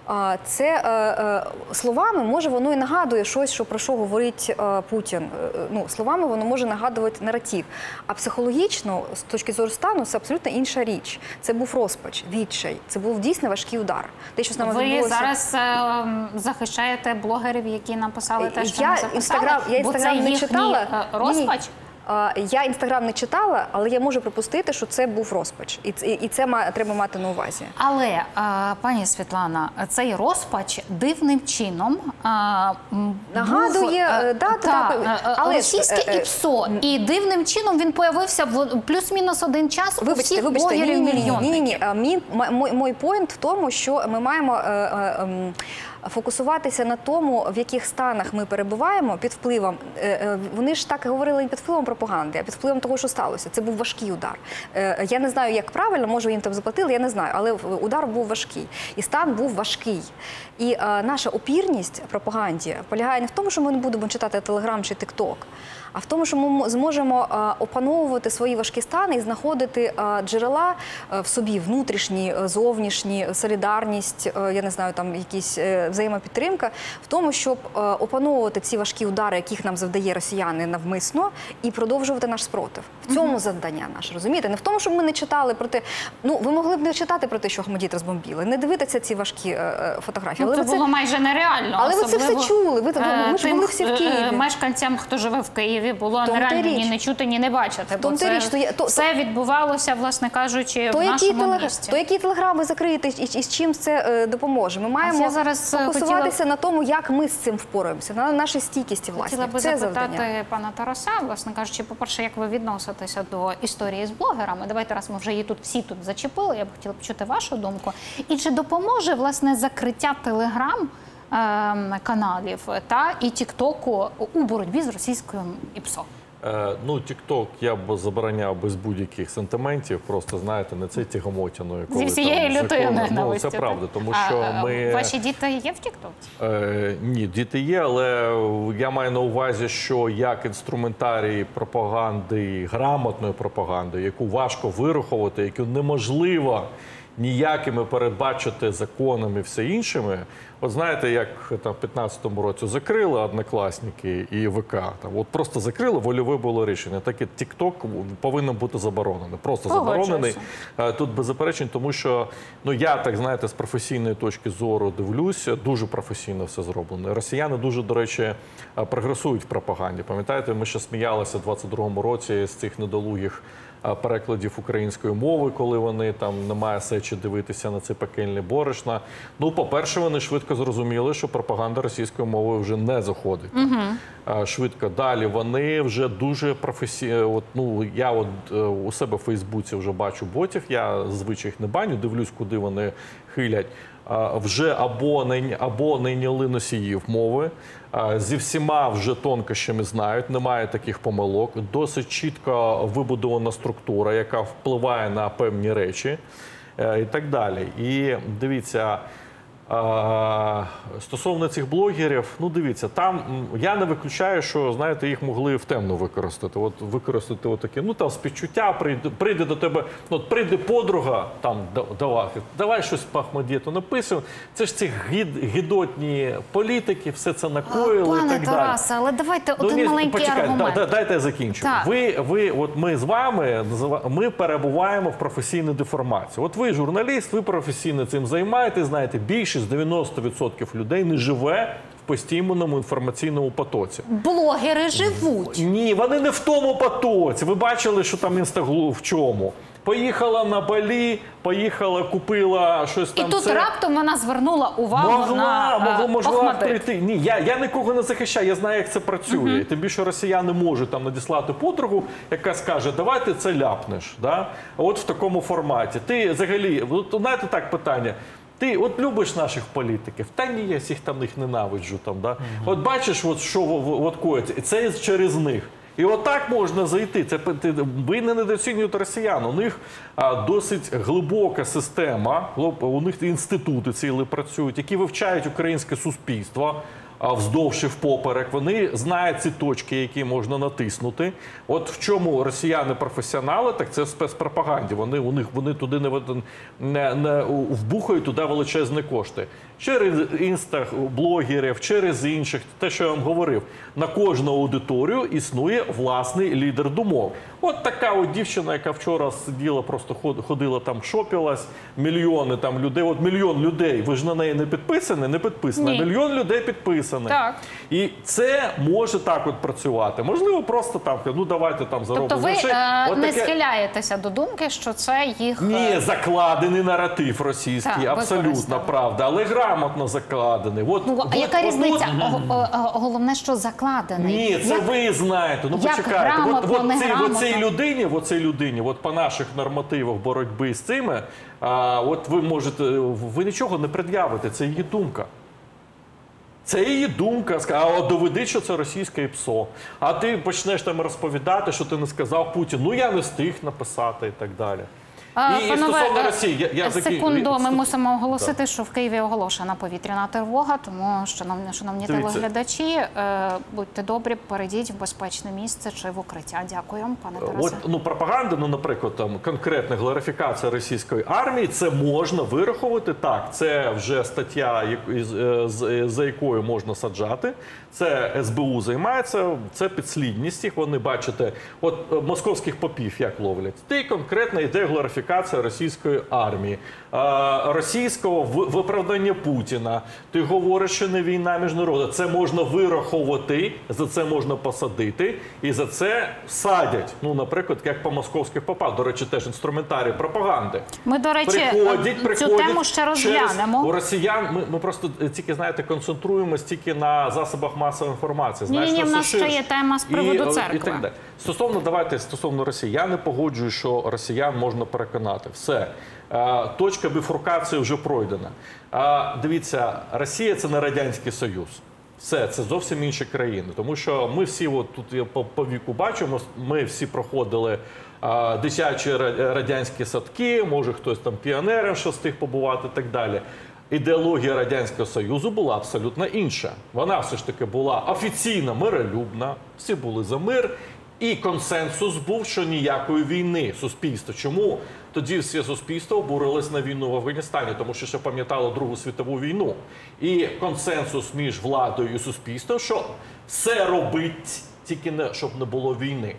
А, Це е, е, словами, може, воно і нагадує щось, що про що говорить е, Путін. Е, Ну, словами воно може нагадувати наратив. А психологічно, з точки зору стану, це абсолютно інша річ. Це був розпач, відчай, це був дійсно важкий удар. Те, що з нами Ви відбулося... зараз е, захищаєте блогерів, які написали те, що я ми записали? інстаграм, я Бо інстаграм це не їхній, читала. е, розпач? Ні. А, Я інстаграм не читала, але я можу припустити, що це був розпач. І це, і це ма- треба мати на увазі. Але, е, пані Світлана, цей розпач дивним чином е, м, Нагадує, був, е, е, да, та, так, е, е, але ж, російське е, е, ІПСО. І дивним чином він появився в плюс-мінус один час у Вибачте, всіх вибачте, ні, ні, ні, ні, блогерів-мільйонників. ні, ні. А Мій, мій, мій поінт в тому, що ми маємо е, е, ем, фокусуватися на тому, в яких станах ми перебуваємо під впливом. Е, е, Вони ж так говорили не під впливом пропаганди, а під впливом того, що сталося. Це був важкий удар. Е, Я не знаю, як правильно, може їм там заплатили, я не знаю, але удар був важкий. І стан був важкий. І е, наша опірність пропаганді полягає не в тому, що ми не будемо читати Телеграм чи Тікток, а в тому, що ми зможемо е, опановувати свої важкі стани і знаходити е, джерела е, в собі внутрішні, е, зовнішні, солідарність, е, я не знаю, там якісь е, взаємопідтримка, в тому, щоб е, опановувати ці важкі удари, яких нам завдає росіяни навмисно, і продовжувати наш спротив. В цьому завдання наше, розумієте? Не в тому, щоб ми не читали про те, ну, ви могли б не читати про те, що Ахмадіт розбомбіли, не дивитися ці важкі е, е, фотографії. Ну, Але це ви було майже нереально. Але ви це все особливо, чули, ви, ви, ви ж тим, були всі в е, Києві. Мешканцям, хто живе в Києві, було тому нереально та річ. ні не чути, ні не бачити. Бо тому та це річ, то я- то- все відбувалося, власне кажучи, То в які, нашому телег... місті. то які телеграми ви закриєте і, і з чим це е, допоможе? Ми маємо я зараз, е, фокусуватися хотіла- на тому, як ми з цим впораємося, на нашій стійкості власне. Хотіла би Це запитати завдання. пана Тараса, власне кажучи, по-перше, як ви відноситеся до історії з блогерами? Давайте, раз ми вже її тут всі тут зачепили, я б хотіла почути вашу думку. І чи допоможе, власне, закриття телеграм ем, каналів та і Тіктоку у боротьбі з російською ІПСО? Е, ну, TikTok я б забороняв без будь-яких сентиментів, просто, знаєте, не це тягомотяною. Зі всією лютою ненавистю. Ну, це правда, тому А, що а, ми... Ваші діти є в Тіктоці? Е, ні, діти є, але я маю на увазі, що як інструментарій пропаганди, грамотної пропаганди, яку важко вирахувати, яку неможливо ніякими передбачити законами і все іншими. От знаєте, як там в п'ятнадцятому році закрили однокласники і ВК, там от просто закрили, вольове було рішення. Так і TikTok повинен бути заборонений. Просто Погоджуюся. заборонений. Е, Тут без заперечень, тому що ну я так знаєте, з професійної точки зору дивлюся, дуже професійно все зроблено. Росіяни дуже, до речі, прогресують в пропаганді. Пам'ятаєте, ми ще сміялися в двадцять другому році з цих недолугих перекладів української мови, коли вони там немає сечі дивитися на це пекельне борошна. Ну, по-перше, вони швидко зрозуміли, що пропаганда російською мовою вже не заходить. Угу. Швидко. Далі вони вже дуже професійно. От, ну, я от у себе в Фейсбуці вже бачу ботів, я звичай їх не баню, дивлюсь, куди вони хилять. Вже або не або найняли носіїв мови, зі всіма вже тонкощами знають, немає таких помилок, досить чітко вибудована структура, яка впливає на певні речі і так далі. І дивіться, стосовно цих блогерів, ну дивіться, там я не виключаю, що, знаєте, їх могли в темну використати. От використати отаке, ну там співчуття, прийде, прийде до тебе, ну, от прийде подруга, там, давай, давай щось по Ахмадіту написано. Це ж ці гід, гідотні політики, все це накоїли Пане і так Тарасе, далі. але давайте Ну, один ні, маленький почекайте, аргумент. да, дайте я закінчу. Так. Ви, ви, от ми з вами, ми перебуваємо в професійній деформації. От ви журналіст, ви професійно цим займаєтесь, знаєте, більшість, дев'яносто відсотків людей не живе в постійному інформаційному потоці. Блогери живуть. Ні, вони не в тому потоці. Ви бачили, що там інстаглу в чому? Поїхала на Балі, поїхала, купила щось там. І тут це... раптом вона звернула увагу Могла, на могла, е, могла Охмадит. прийти. Ні, я, я нікого не захищаю, я знаю, як це працює. Uh-huh. Тим більше росіяни можуть там надіслати подругу, яка скаже, давай ти це ляпнеш. Да? От в такому форматі. Ти взагалі, от, знаєте так питання, ти от любиш наших політиків? Та ні, я всіх там їх ненавиджу. Там, да? Uh-huh. От бачиш, от, що от коїться, і це через них. І отак можна зайти. Це ви не недооцінюєте росіян. У них а, досить глибока система, у них інститути цілі працюють, які вивчають українське суспільство а, вздовж і впоперек. Вони знають ці точки, які можна натиснути. От в чому росіяни професіонали, так це в спецпропаганді. Вони у них вони туди не, не, не вбухають туди величезні кошти. через інстаблогерів, через інших, те, що я вам говорив, на кожну аудиторію існує власний лідер думок. От така от дівчина, яка вчора сиділа, просто ходила там, шопілась, мільйони там людей, от мільйон людей, ви ж на неї не підписані? Не підписані, Ні. мільйон людей підписані. Так. І це може так от працювати. Можливо, просто там, ну давайте там заробимо Тобто ви грошей. е, От не таке- схиляєтеся до думки, що це їх... е, Ні, закладений наратив російський, Так, абсолютно використали. правда, але грамотно закладений. От, Ну, а от- яка от різниця? тут- О- о- о- Головне, що закладений. Ні, це Як- ви знаєте. Ну як почекайте. От, грамотно, от, цій, неграмотно? от цій людині, от цій людині, от по наших нормативах боротьби з цими, а, от ви можете, ви нічого не пред'явите, це її думка. Це її думка, а от доведи, що це російське ПСО. А ти почнеш там розповідати, що ти не сказав Путін. Ну я не встиг написати і так далі. А, І, і панове, стосовно е, Росії, я, я закін- секунду, ми Стоп. мусимо оголосити, що в Києві оголошена повітряна тривога, тому, шановні, шановні Дивіться. телеглядачі, е, будьте добрі, перейдіть в безпечне місце чи в укриття. Дякую, пане Тарасе. От, ну, пропаганда, ну, наприклад, там конкретна глорифікація російської армії, це можна вирахувати. Так, це вже стаття, як- із- е, з- за якою можна саджати. Це ес бе у займається, це підслідність їх. Вони, бачите, от е, московських попів як ловлять. Ти конкретно йде глорифікація російської армії, е, російського в- виправдання Путіна. Ти говориш, що не війна між народами. Це можна вираховувати, за це можна посадити, і за це садять. Ну, наприклад, як по московських попах. До речі, теж інструментарій пропаганди. Ми, до речі, Приходять, цю приходять тему ще розглянемо. Через, у росіян ми, ми просто е, тільки, знаєте, концентруємось тільки на засобах масової інформації. Знаєш, Ні-ні-ні, на в нас все ще ширше. є тема з приводу І, е, церкви. І так далі. Стосовно, давайте, стосовно Росії, я не погоджую, що росіян можна переконати. Все. Е, Точка біфуркації вже пройдена. Е, Дивіться, Росія – це не Радянський Союз. Все, це зовсім інші країни. Тому що ми всі, от тут я по, по віку бачимо, ми всі проходили а, дитячі ра- радянські садки, може хтось там піонером що встиг побувати і так далі. Ідеологія Радянського Союзу була абсолютно інша. Вона все ж таки була офіційно миролюбна, всі були за мир. І консенсус був, що ніякої війни суспільства. Чому тоді все суспільство обурилось на війну в Афганістані? Тому що ще пам'ятало Другу світову війну. І консенсус між владою і суспільством, що все робить, тільки не, щоб не було війни.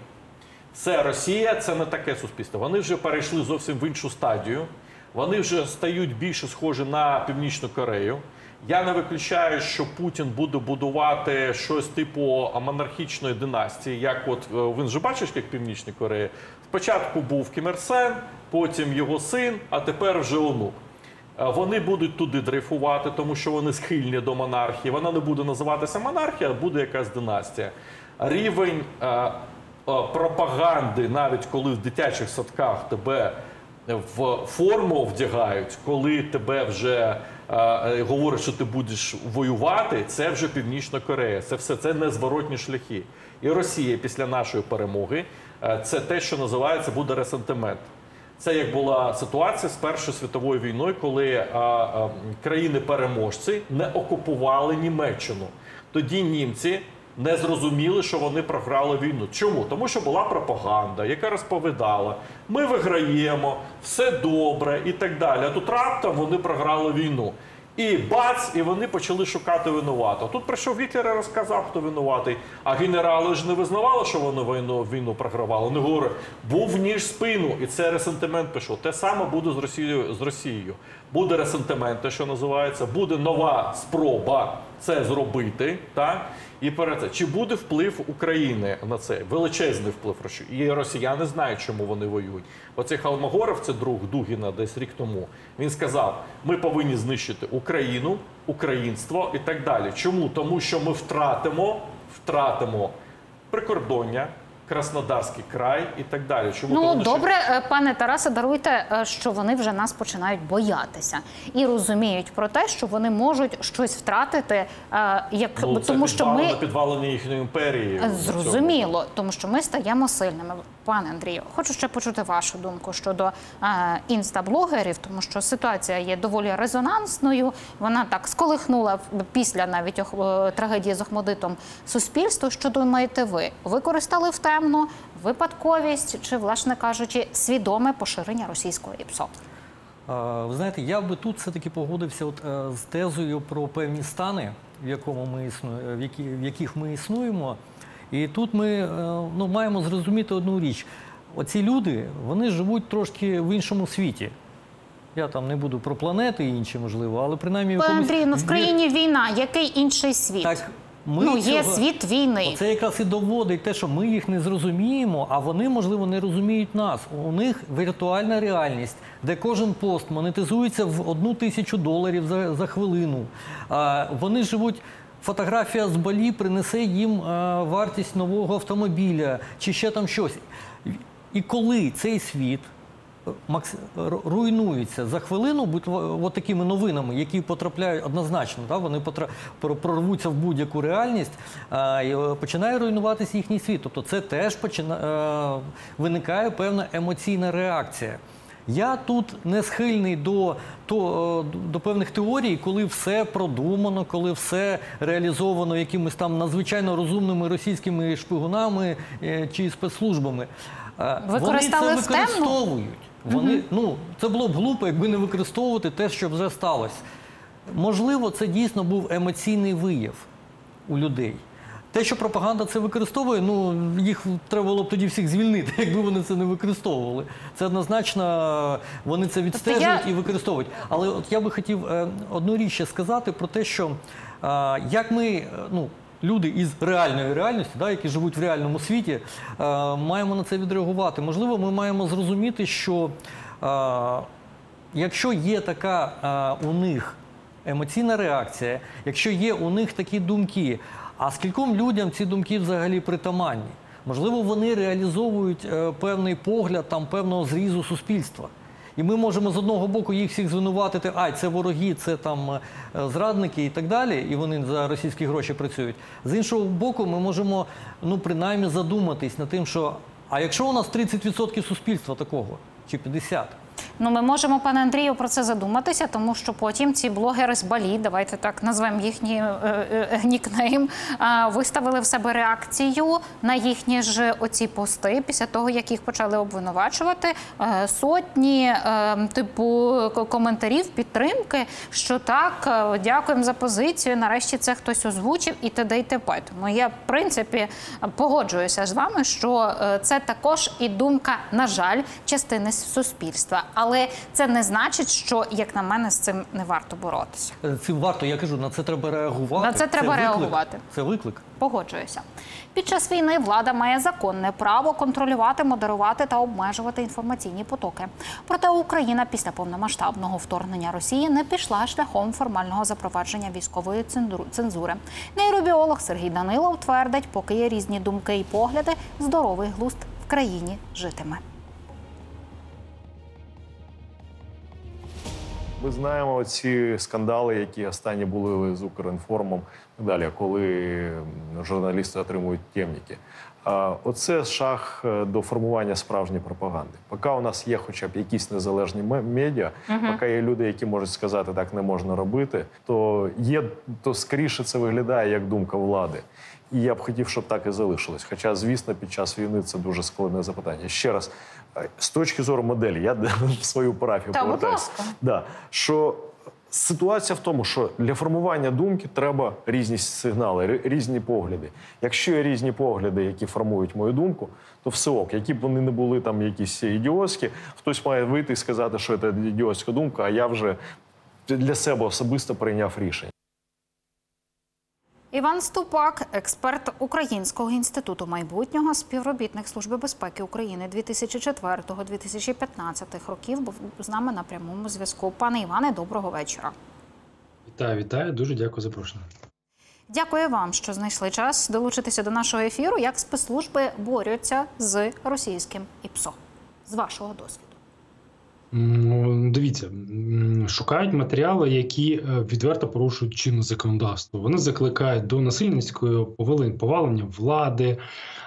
Це Росія, це не таке суспільство. Вони вже перейшли зовсім в іншу стадію. Вони вже стають більше схожі на Північну Корею. Я не виключаю, що Путін буде будувати щось типу монархічної династії, як от він же бачиш, як в Північній Кореї. Спочатку був Кім Ір Сен, потім його син, а тепер вже онук. Вони будуть туди дрейфувати, тому що вони схильні до монархії. Вона не буде називатися монархія, а буде якась династія. Рівень е, е, пропаганди, навіть коли в дитячих садках тебе в форму вдягають, коли тебе вже е, говорять, що ти будеш воювати, це вже Північна Корея. Це все це незворотні шляхи. І Росія після нашої перемоги е, це те, що називається, буде ресентимент. Це як була ситуація з Першою світовою війною, коли а, а, країни-переможці не окупували Німеччину. Тоді німці не зрозуміли, що вони програли війну. Чому? Тому що була пропаганда, яка розповідала, ми виграємо, все добре і так далі. А тут раптом вони програли війну. І бац, і вони почали шукати винуватого. Тут прийшов Гітлер і розказав, хто винуватий. А генерали ж не визнавали, що вони війну, війну програвали. Вони говорять, був ніж в спину, і це ресентимент пішов. Те саме буде з Росією. З Росією. Буде ресентимент, те, що називається, буде нова спроба це зробити. Так? І перед це. Чи буде вплив України на це? Величезний вплив Росії. І росіяни знають, чому вони воюють. Оцей Холмогоров, це друг Дугіна десь рік тому, він сказав, ми повинні знищити Україну, українство і так далі. Чому? Тому що ми втратимо, втратимо прикордоння, Краснодарський край і так далі. Чому? Ну, Тому що- добре, е, пане Тарасе, даруйте, е, що вони вже нас починають боятися і розуміють про те, що вони можуть щось втратити, е, як Ну, це тому, що ми підвалено- підвалення їхньої імперії. Е, Зрозуміло, тому що ми стаємо сильними. Пане Андрію, хочу ще почути вашу думку щодо е, інстаблогерів, тому що ситуація є доволі резонансною. Вона так сколихнула в- після навіть ох- е, трагедії з Охмадитом суспільство. Що думаєте ви? Використали в темну випадковість чи, власне кажучи, свідоме поширення російського ІПСО? Ви знаєте, я би тут все-таки погодився от, з тезою про певні стани, в, якому ми існує, в, які, в яких ми існуємо. І тут ми ну, маємо зрозуміти одну річ. Оці люди, вони живуть трошки в іншому світі. Я там не буду про планети і інші, можливо, але принаймні... Пане Андрію, ну в країні війна, який інший світ? Так, ми ну, є цього... світ війни. Це якраз і доводить те, що ми їх не зрозуміємо, а вони, можливо, не розуміють нас. У них віртуальна реальність, де кожен пост монетизується в одну тисячу доларів за, за хвилину. А, вони живуть... Фотографія з Балі принесе їм а, вартість нового автомобіля чи ще там щось. І коли цей світ макс... руйнується за хвилину, будь от такими новинами, які потрапляють однозначно, так, вони потра... прорвуться в будь-яку реальність, а, і починає руйнуватися їхній світ. Тобто це теж почина... а, виникає певна емоційна реакція. Я тут не схильний до, до, до певних теорій, коли все продумано, коли все реалізовано якимись там надзвичайно розумними російськими шпигунами чи спецслужбами. Вони це використовують. Вони, ну, це було б глупо, якби не використовувати те, що вже сталося. Можливо, це дійсно був емоційний вияв у людей. Те, що пропаганда це використовує, ну, їх треба було б тоді всіх звільнити, якби вони це не використовували. Це однозначно, вони це відстежують тобто я... і використовують. Але от я би хотів е, одну річ ще сказати про те, що е, як ми, ну, люди із реальної реальності, да, які живуть в реальному світі, е, маємо на це відреагувати. Можливо, ми маємо зрозуміти, що е, якщо є така е, у них емоційна реакція, якщо є у них такі думки, а скільком людям ці думки взагалі притаманні? Можливо, вони реалізовують е, певний погляд там, певного зрізу суспільства. І ми можемо з одного боку їх всіх звинуватити, ай, це вороги, це там е, зрадники і так далі, і вони за російські гроші працюють. З іншого боку, ми можемо, ну, принаймні задуматись над тим, що, а якщо у нас тридцять відсотків суспільства такого, чи п'ятдесят відсотків? Ну, ми можемо, пане Андрію, про це задуматися, тому що потім ці блогери з Балі, давайте так назвемо їхній е, е, нікнейм, е, виставили в себе реакцію на їхні ж оці пости, після того, як їх почали обвинувачувати, е, сотні е, типу коментарів, підтримки, що так, е, дякуємо за позицію, нарешті це хтось озвучив і т.д. і т.п. Тому я, в принципі, погоджуюся з вами, що е, це також і думка, на жаль, частини суспільства. Але це не значить, що, як на мене, з цим не варто боротися. Цим варто, я кажу, на це треба реагувати. На це треба це реагувати. Це виклик. Погоджуюся. Під час війни влада має законне право контролювати, модерувати та обмежувати інформаційні потоки. Проте Україна після повномасштабного вторгнення Росії не пішла шляхом формального запровадження військової цензури. Нейробіолог Сергій Данилов твердить, поки є різні думки і погляди, здоровий глузд в країні житиме. Ми знаємо ці скандали, які останні були з Укрінформом і далі, коли журналісти отримують темники. Оце шаг до формування справжньої пропаганди. Поки у нас є хоча б якісь незалежні медіа, угу. поки є люди, які можуть сказати, так не можна робити, то, є, то скоріше це виглядає як думка влади. І я б хотів, щоб так і залишилось. Хоча, звісно, під час війни це дуже складне запитання. Ще раз, з точки зору моделі, я в свою парафію повертаюся. Да, що ситуація в тому, що для формування думки треба різні сигнали, різні погляди. Якщо є різні погляди, які формують мою думку, то все ок. Які б вони не були там якісь ідіотські, хтось має вийти і сказати, що це ідіотська думка, а я вже для себе особисто прийняв рішення. Іван Ступак, експерт Українського інституту майбутнього, співробітник Служби безпеки України дві тисячі четвертого - дві тисячі п'ятнадцятого років, був з нами на прямому зв'язку. Пане Іване, доброго вечора. Вітаю, вітаю. Дуже дякую за запрошення. Дякую вам, що знайшли час долучитися до нашого ефіру. Як спецслужби борються з російським ІПСО? З вашого досвіду. Дивіться, шукають матеріали, які відверто порушують чинне законодавство. Вони закликають до насильницького повалення влади,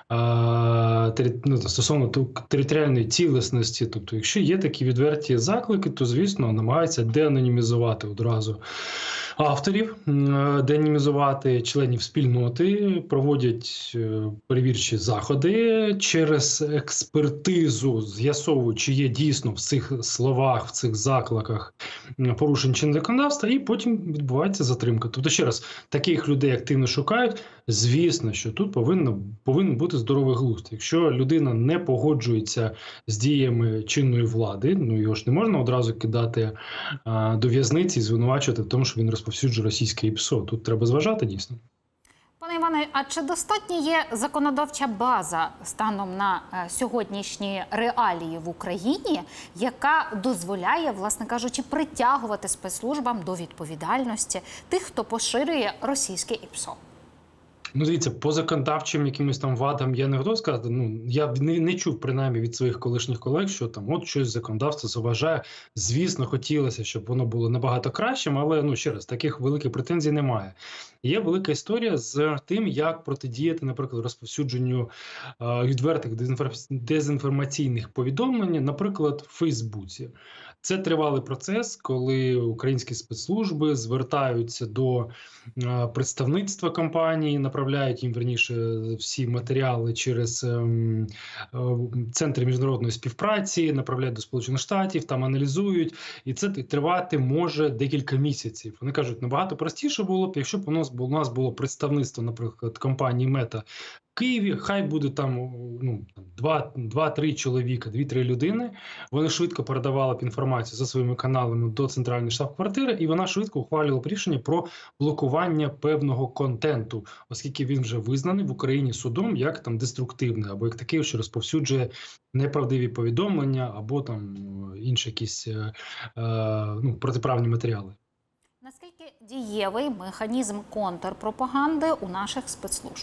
стосовно територіальної цілісності. Тобто, якщо є такі відверті заклики, то, звісно, намагаються деанонімізувати одразу авторів, деанонімізувати членів спільноти, проводять перевірчі заходи, через експертизу з'ясовують, чи є дійсно в цих словах, в цих закликах порушень чинного законодавства, і потім відбувається затримка. Тобто, ще раз, таких людей активно шукають. Звісно, що тут повинно, повинен бути здоровий глузд. Якщо людина не погоджується з діями чинної влади, ну його ж не можна одразу кидати а, до в'язниці і звинувачувати в тому, що він розповсюджує російське ІПСО. Тут треба зважати дійсно. Пане Іване, а чи достатньо є законодавча база станом на е, сьогоднішні реалії в Україні, яка дозволяє, власне кажучи, притягувати спецслужбам до відповідальності тих, хто поширює російське ІПСО? Ну, дивіться, по законодавчим якимось там вадам я не готовий сказати. Ну, я не, не чув, принаймні, від своїх колишніх колег, що там от щось законодавство заважає. Звісно, хотілося, щоб воно було набагато кращим, але, ну, ще раз, таких великих претензій немає. Є велика історія з тим, як протидіяти, наприклад, розповсюдженню е, відвертих дезінформаційних повідомлень, наприклад, в Фейсбуці. Це тривалий процес, коли українські спецслужби звертаються до е, представництва компанії, направляють їм, верніше, всі матеріали через е, е, центри міжнародної співпраці, направляють до Сполучених Штатів, там аналізують. І це тривати може декілька місяців. Вони кажуть, набагато простіше було б, якщо б у нас було, у нас було представництво, наприклад, компанії Мета в Києві, хай буде там ну, два-три чоловіка, дві-три людини, вони швидко передавали б інформацію за своїми каналами до центральної штаб-квартири, і вона швидко ухвалювала б рішення про блокування певного контенту, оскільки він вже визнаний в Україні судом як там деструктивний, або як такий, що розповсюджує неправдиві повідомлення, або там інші якісь е, е, ну, протиправні матеріали. Наскільки дієвий механізм контрпропаганди у наших спецслужб?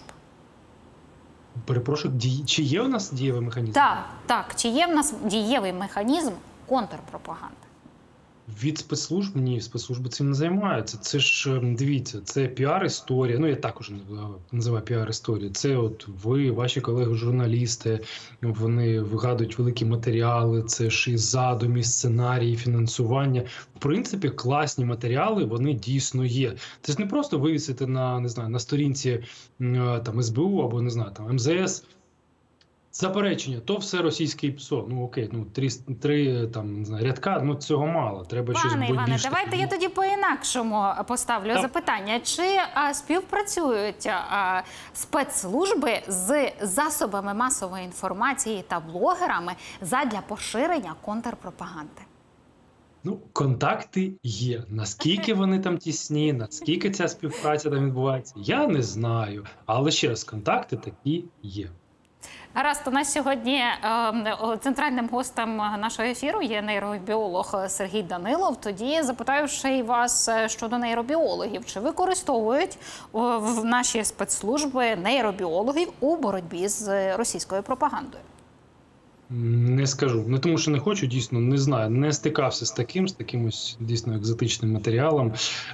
Перепрошую, ді... чи є у нас дієвий механізм? Так, так. Чи є в нас дієвий механізм контрпропаганди? Від спецслужб? Ні, спецслужби цим не займаються. Це ж, дивіться, це піар-історія. Ну, я також називаю піар-історію. Це от ви, ваші колеги-журналісти, вони вигадують великі матеріали, це ж і задум, і сценарій, і фінансування. В принципі, класні матеріали, вони дійсно є. Це ж не просто вивісити на, не знаю, на сторінці там ес бе у або, не знаю, там ем зе ес, заперечення, то все російське ІПСО. Ну окей, ну три, три там, не знаю, рядка, ну цього мало. Треба щось Пане Іване, більше. давайте я тоді по-інакшому поставлю так. запитання. Чи а, співпрацюють а, спецслужби з засобами масової інформації та блогерами задля поширення контрпропаганди? Ну, контакти є. Наскільки вони там тісні, наскільки ця співпраця там відбувається, я не знаю. Але ще раз, контакти такі є. Гаразд, у нас сьогодні е, центральним гостем нашого ефіру є нейробіолог Сергій Данилов. Тоді запитаю ще й вас щодо нейробіологів. Чи використовують в наші спецслужби нейробіологів у боротьбі з російською пропагандою? Не скажу. Не тому, що не хочу, дійсно, не знаю. Не стикався з таким, з таким ось дійсно екзотичним матеріалом.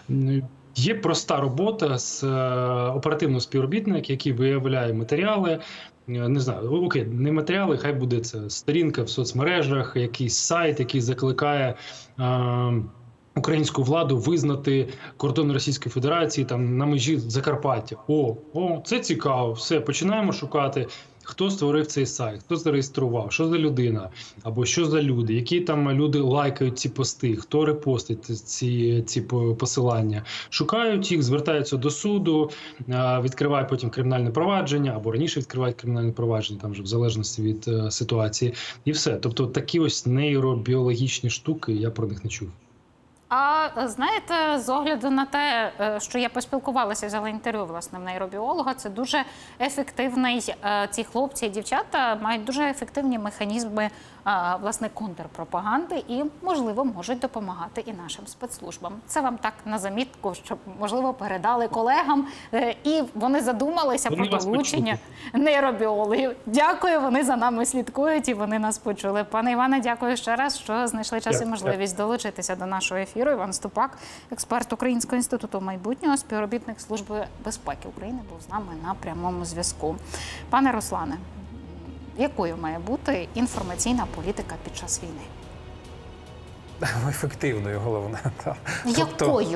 Є проста робота з оперативного співробітника, який виявляє матеріали. Не знаю, окей, не матеріали, хай буде це сторінка в соцмережах, якийсь сайт, який закликає е, українську владу визнати кордон Російської Федерації там на межі Закарпаття. О, о, це цікаво, все, починаємо шукати. Хто створив цей сайт, хто зареєстрував, що за людина, або що за люди, які там люди лайкають ці пости, хто репостить ці, ці посилання. Шукають їх, звертаються до суду, відкривають потім кримінальне провадження, або раніше відкривають кримінальне провадження, там вже в залежності від е, ситуації, і все. Тобто такі ось нейробіологічні штуки, я про них не чув. А знаєте, з огляду на те, що я поспілкувалася, взяла інтерв'ю, власне, в нейробіолога, це дуже ефективний, ці хлопці і дівчата мають дуже ефективні механізми, власне, контрпропаганди і, можливо, можуть допомагати і нашим спецслужбам. Це вам так на замітку, щоб, можливо, передали колегам, і вони задумалися вони про долучення нейробіологів. Дякую, вони за нами слідкують і вони нас почули. Пане Іване, дякую ще раз, що знайшли час і можливість долучитися до нашого ефіру. Іван Ступак, експерт Українського інституту майбутнього, співробітник Служби безпеки України, був з нами на прямому зв'язку. Пане Руслане, якою має бути інформаційна політика під час війни? Ефективною, головне. Якою?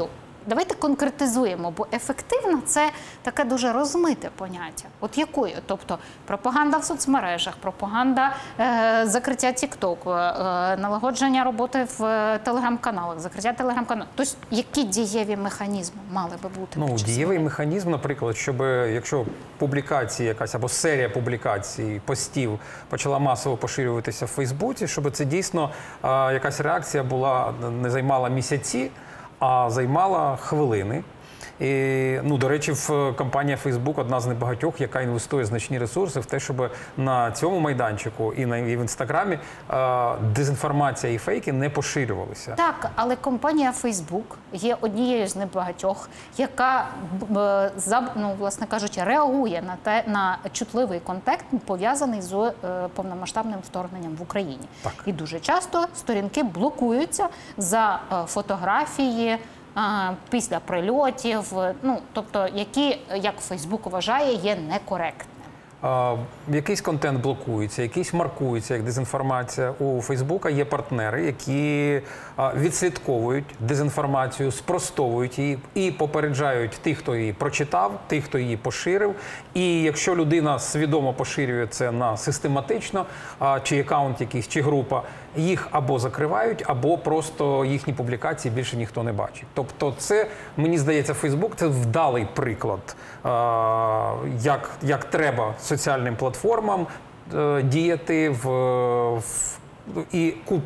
давайте конкретизуємо, бо ефективно – це таке дуже розмите поняття. От якою? Тобто пропаганда в соцмережах, пропаганда е, закриття TikTok, е, налагодження роботи в е, телеграм-каналах, закриття телеграм-каналів. Тобто які дієві механізми мали би бути? Ну, дієвий механізм, наприклад, щоб якщо публікація якась або серія публікацій, постів почала масово поширюватися в Фейсбуці, щоб це дійсно е, якась реакція була, не займала місяці, а займала хвилини. І, ну, до речі, в компанія Facebook одна з небагатьох, яка інвестує значні ресурси в те, щоб на цьому майданчику і на і в Інстаграмі е, дезінформація і фейки не поширювалися. Так, але компанія Facebook є однією з небагатьох, яка, е, за, ну, власне кажучи, реагує на те, на чутливий контекст, пов'язаний з е, повномасштабним вторгненням в Україні. Так. І дуже часто сторінки блокуються за е, фотографії після прильотів, ну, тобто, які, як Фейсбук вважає, є некоректними. А, якийсь контент блокується, якийсь маркується як дезінформація. У Фейсбука є партнери, які а, відслідковують дезінформацію, спростовують її і попереджають тих, хто її прочитав, тих, хто її поширив. І якщо людина свідомо поширює це на систематично, а, чи аккаунт якийсь, чи група, їх або закривають, або просто їхні публікації більше ніхто не бачить. Тобто це, мені здається, Фейсбук – це вдалий приклад, як, як треба соціальним платформам діяти в, в, і куп,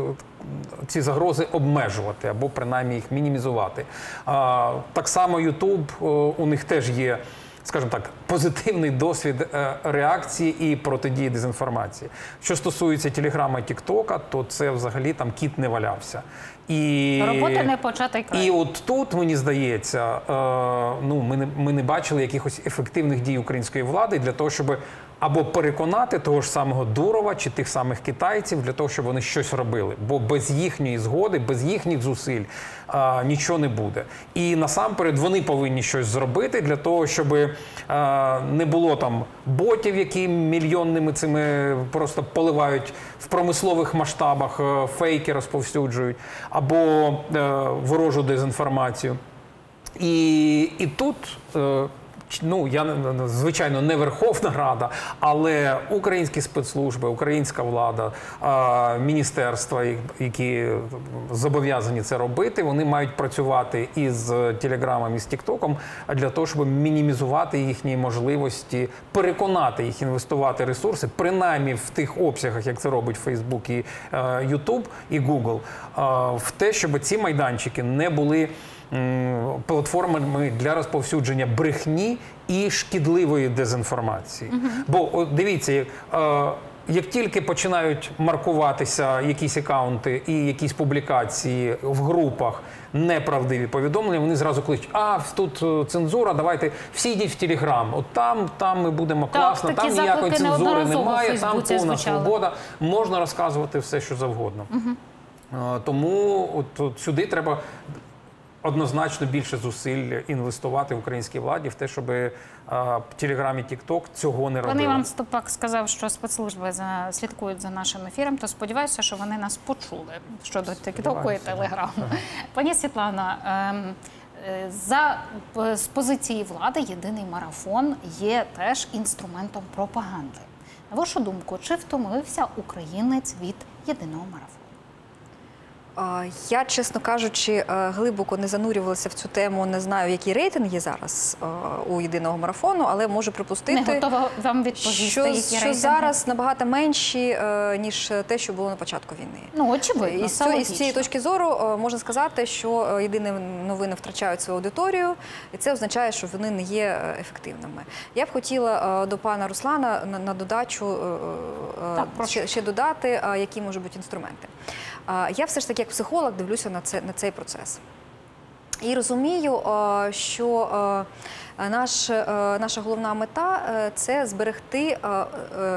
ці загрози обмежувати, або принаймні їх мінімізувати. Так само YouTube, у них теж є, скажімо так, позитивний досвід реакції і протидії дезінформації. Що стосується Телеграма і Тіктока, то це взагалі там кіт не валявся. І, робота не початий край. І от тут, мені здається, ну, ми, не, ми не бачили якихось ефективних дій української влади для того, щоб або переконати того ж самого Дурова чи тих самих китайців для того, щоб вони щось робили. Бо без їхньої згоди, без їхніх зусиль а, нічого не буде. І насамперед вони повинні щось зробити для того, щоб а, не було там ботів, які мільйонними цими просто поливають в промислових масштабах, фейки розповсюджують, або а, ворожу дезінформацію. І, і тут... А, Ну, я, звичайно, не Верховна Рада, але українські спецслужби, українська влада, міністерства, які зобов'язані це робити, вони мають працювати із Телеграмом, і з Тіктоком для того, щоб мінімізувати їхні можливості, переконати їх інвестувати ресурси, принаймні в тих обсягах, як це робить Фейсбук і Ютуб, і Гугл, в те, щоб ці майданчики не були платформами для розповсюдження брехні і шкідливої дезінформації. Uh-huh. Бо, от, дивіться, як, е, як тільки починають маркуватися якісь акаунти і якісь публікації в групах, неправдиві повідомлення, вони зразу кличуть: а, тут цензура, давайте всі йдіть в Телеграм. От там, там ми будемо так, класно, там ніякої цензури немає, там повна звучали. свобода, можна розказувати все, що завгодно. Uh-huh. Е, тому от, от сюди треба однозначно більше зусиль інвестувати в українській владі в те, щоб Телеграм і Тікток цього не робили. Пан Іван Ступак сказав, що спецслужби за, слідкують за нашим ефіром, то сподіваюся, що вони нас почули щодо Тіктоку і Телеграму. Пані Світлана, ем, за, з позиції влади єдиний марафон є теж інструментом пропаганди. На вашу думку, чи втомився українець від єдиного марафону? Я, чесно кажучи, глибоко не занурювалася в цю тему, не знаю, які рейтинги зараз у єдиного марафону, але можу припустити, не готова вам відповісти, що, які що рейтинги? Зараз набагато менші, ніж те, що було на початку війни. Ну, очевидно, і з, цього, і з цієї точки зору можна сказати, що єдині новини втрачають свою аудиторію, і це означає, що вони не є ефективними. Я б хотіла до пана Руслана на, на додачу так, ще, ще додати, які можуть бути інструменти. Я все ж таки як психолог дивлюся на, це, на цей процес. І розумію, що наш, наша головна мета – це зберегти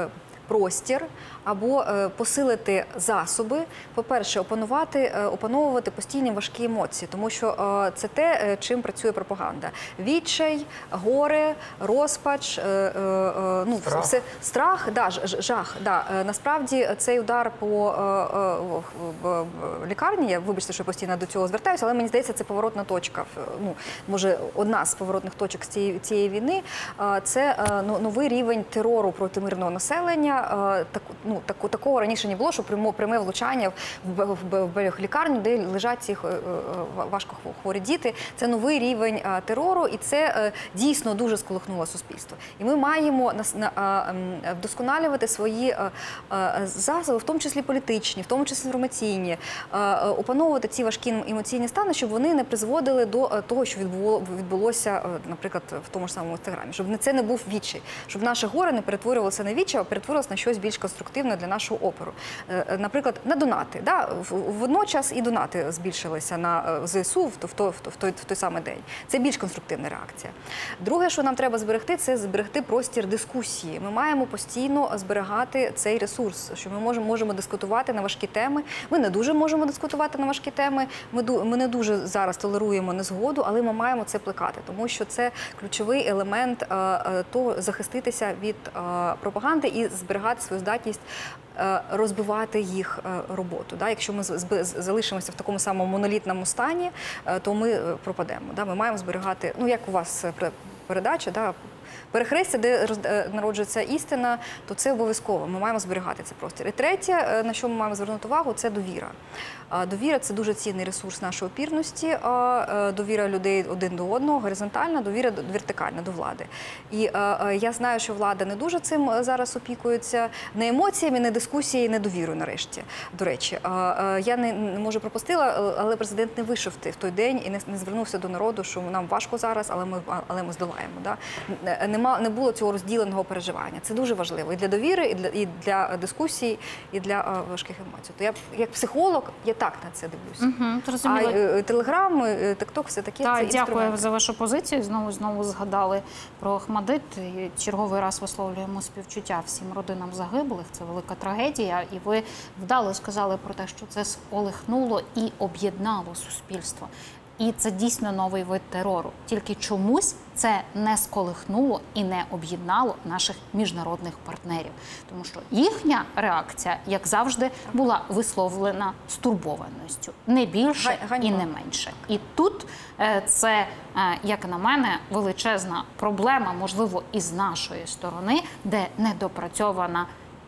простір або е, посилити засоби. По-перше, опанувати, е, опановувати постійні важкі емоції, тому що е, це те, е, чим працює пропаганда. Відчай, горе, розпач, е, е, е, ну, Страх. все, страх, да, ж- ж- жах. Да. Е, Насправді цей удар по е, е, в- в- в лікарні, я, вибачте, що постійно до цього звертаюся, але мені здається, це поворотна точка. В- Ну, може, одна з поворотних точок з цієї, цієї війни. Е, Це е, ну, новий рівень терору проти мирного населення. Е, Так, ну, таку- такого раніше не було, що прямо- пряме влучання в, б- в, б- в лікарню, де лежать ці е, е, важко хворі діти. Це новий рівень е, терору, і це е, дійсно дуже сколихнуло суспільство. І ми маємо нас- на- а, м, вдосконалювати свої е, е, засоби, в тому числі політичні, в тому числі інформаційні, е, е, опановувати ці важкі емоційні стани, щоб вони не призводили до е, того, що відбуло, відбулося, е, наприклад, в тому ж самому інстаграмі, щоб не- це не був відчай, щоб наше горе не перетворювалося на відчай, а перетворилося на щось більш конструктивне для нашого опору. Е, е, Наприклад, на донати. Да? В- Водночас і донати збільшилися на е, ЗСУ в, то- в, то- в, то- в той, в той самий день. Це більш конструктивна реакція. Друге, що нам треба зберегти, це зберегти простір дискусії. Ми маємо постійно зберігати цей ресурс, що ми можемо, можемо дискутувати на важкі теми. Ми не дуже можемо дискутувати на важкі теми. Ми, ду- ми не дуже зараз толеруємо незгоду, але ми маємо це плекати, тому що це ключовий елемент е, е, того захиститися від е, пропаганди і зберігати свою здатність е, розбивати їх е, роботу. Да? Якщо ми з- з- залишимося в такому самому монолітному стані, е, то ми е, пропадемо. Да? Ми маємо зберігати, ну як у вас е, пре- передача, да? Перехрестя, де роз- е, народжується істина, то це обов'язково. Ми маємо зберігати цей простір. І третє, е, на що ми маємо звернути увагу, це довіра. А довіра – це дуже цінний ресурс нашої опірності. А, е, Довіра людей один до одного, горизонтальна, довіра до- вертикальна до влади. І е, е, я знаю, що влада не дуже цим е, зараз опікується. Не емоціями, не дискусією, не довірою, нарешті. До речі, А, е, я не, не може пропустила, е, але президент не вийшов в той день і не, не звернувся до народу, що нам важко зараз, але ми, але ми здолаємо. Да? Е, Нема, не було цього розділеного переживання. Це дуже важливо і для довіри, і для, і для дискусії, і для е, важких емоцій. То я як психолог, я так на це дивлюся. Угу, А зрозуміло. е, телеграм, е, тікток, все таке Так, це дякую інструмент. за вашу позицію. Знову знову згадали про Охмадит. І черговий раз висловлюємо співчуття всім родинам загиблих. Це велика трагедія. І ви вдало сказали про те, що це сколихнуло і об'єднало суспільство. І це дійсно новий вид терору. Тільки чомусь це не сколихнуло і не об'єднало наших міжнародних партнерів. Тому що їхня реакція, як завжди, була висловлена стурбованістю. Не більше Га- ганьба. і не менше. І тут е, це, е, як на мене, величезна проблема, можливо, і з нашої сторони, де недопрацьована,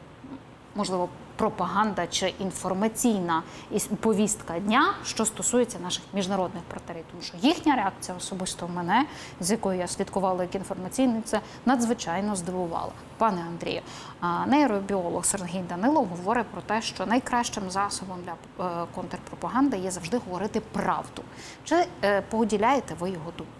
можливо, пропаганда чи інформаційна іс- повістка дня, що стосується наших міжнародних партнерів. Тому що їхня реакція особисто мене, з якою я слідкувала як інформаційниця, надзвичайно здивувала. Пане Андрію, а, нейробіолог Сергій Данилов говорить про те, що найкращим засобом для е, контрпропаганди є завжди говорити правду. Чи е, поділяєте ви його думку?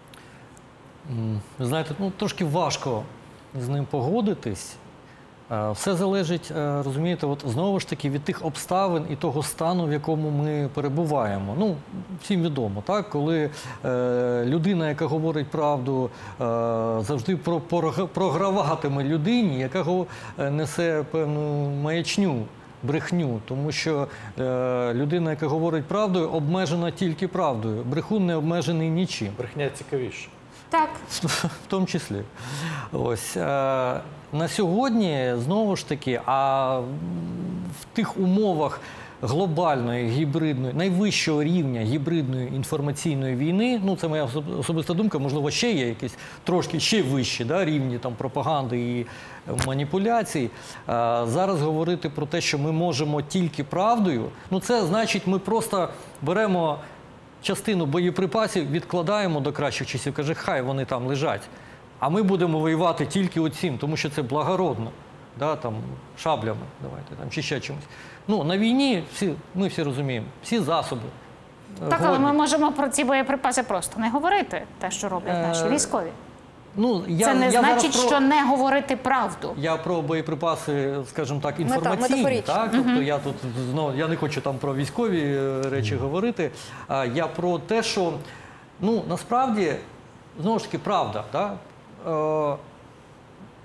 М, Ви знаєте, ну трошки важко з ним погодитись. Е, Все залежить, е, розумієте, от знову ж таки від тих обставин і того стану, в якому ми перебуваємо. Ну, всім відомо, так, коли е, людина, яка говорить правду, е, завжди про, порг- програватиме людині, яка го- е, несе певну маячню. Брехню, тому що е, людина, яка говорить правдою, обмежена тільки правдою. Брехун не обмежений нічим. Брехня цікавіше. Так. В тому числі. Ось е, на сьогодні знову ж таки, а в тих умовах глобальної гібридної, найвищого рівня гібридної інформаційної війни, ну це моя особ- особиста думка, можливо, ще є якісь трошки ще вищі да, рівні там пропаганди і маніпуляцій. Е, зараз говорити про те, що ми можемо тільки правдою, ну це значить, ми просто беремо частину боєприпасів, відкладаємо до кращих часів, каже, хай вони там лежать. А ми будемо воювати тільки оцім, тому що це благородно, да, там, шаблями, давайте, там, чи ще чимось. Ну, на війні, всі, ми всі розуміємо, всі засоби. е, Так, але годні. ми можемо про ці боєприпаси просто не говорити, те, що роблять наші Е, військові. Ну, я, Це не я зараз значить, про... що не говорити правду. Я про боєприпаси, скажімо так, інформаційні, метафорично. так? Тобто я тут знову я не хочу там про військові е, речі говорити. А я про те, що ну насправді знову ж таки правда, да? Е,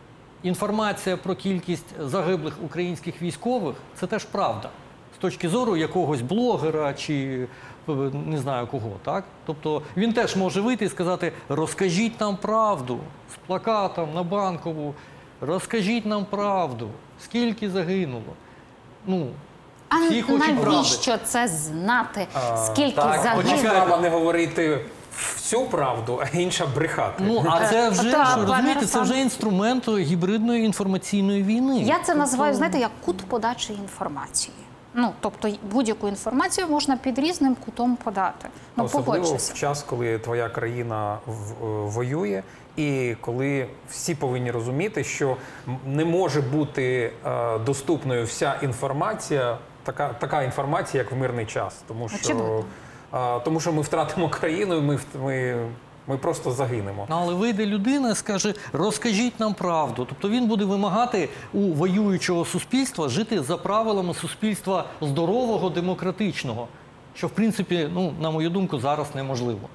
інформація про кількість загиблих українських військових – це теж правда. З точки зору якогось блогера чи не знаю кого, так? Тобто він теж може вийти і сказати: розкажіть нам правду з плакатом на Банкову, розкажіть нам правду, скільки загинуло. Ну, А всі хочуть правди. навіщо це знати? Скільки Так, одна загиблих? справа не говорити всю правду, а інша брехати. Ну, а це вже, Так, що, пане розумієте, це Руслан. вже інструмент гібридної інформаційної війни. Я це називаю, Тобто, знаєте, як кут подачі інформації. Ну, тобто будь-яку інформацію можна під різним кутом подати. Ну, Особливо погодьтеся. в час, коли твоя країна в- воює, і коли всі повинні розуміти, що м- не може бути е, доступною вся інформація, така, така інформація, як в мирний час. Тому що, Очевидно. е, тому що ми втратимо країну, і ми, в- ми, ми просто загинемо. Ну, але вийде людина і скаже: розкажіть нам правду. Тобто він буде вимагати у воюючого суспільства жити за правилами суспільства здорового, демократичного, що, в принципі, ну, на мою думку, зараз неможливо.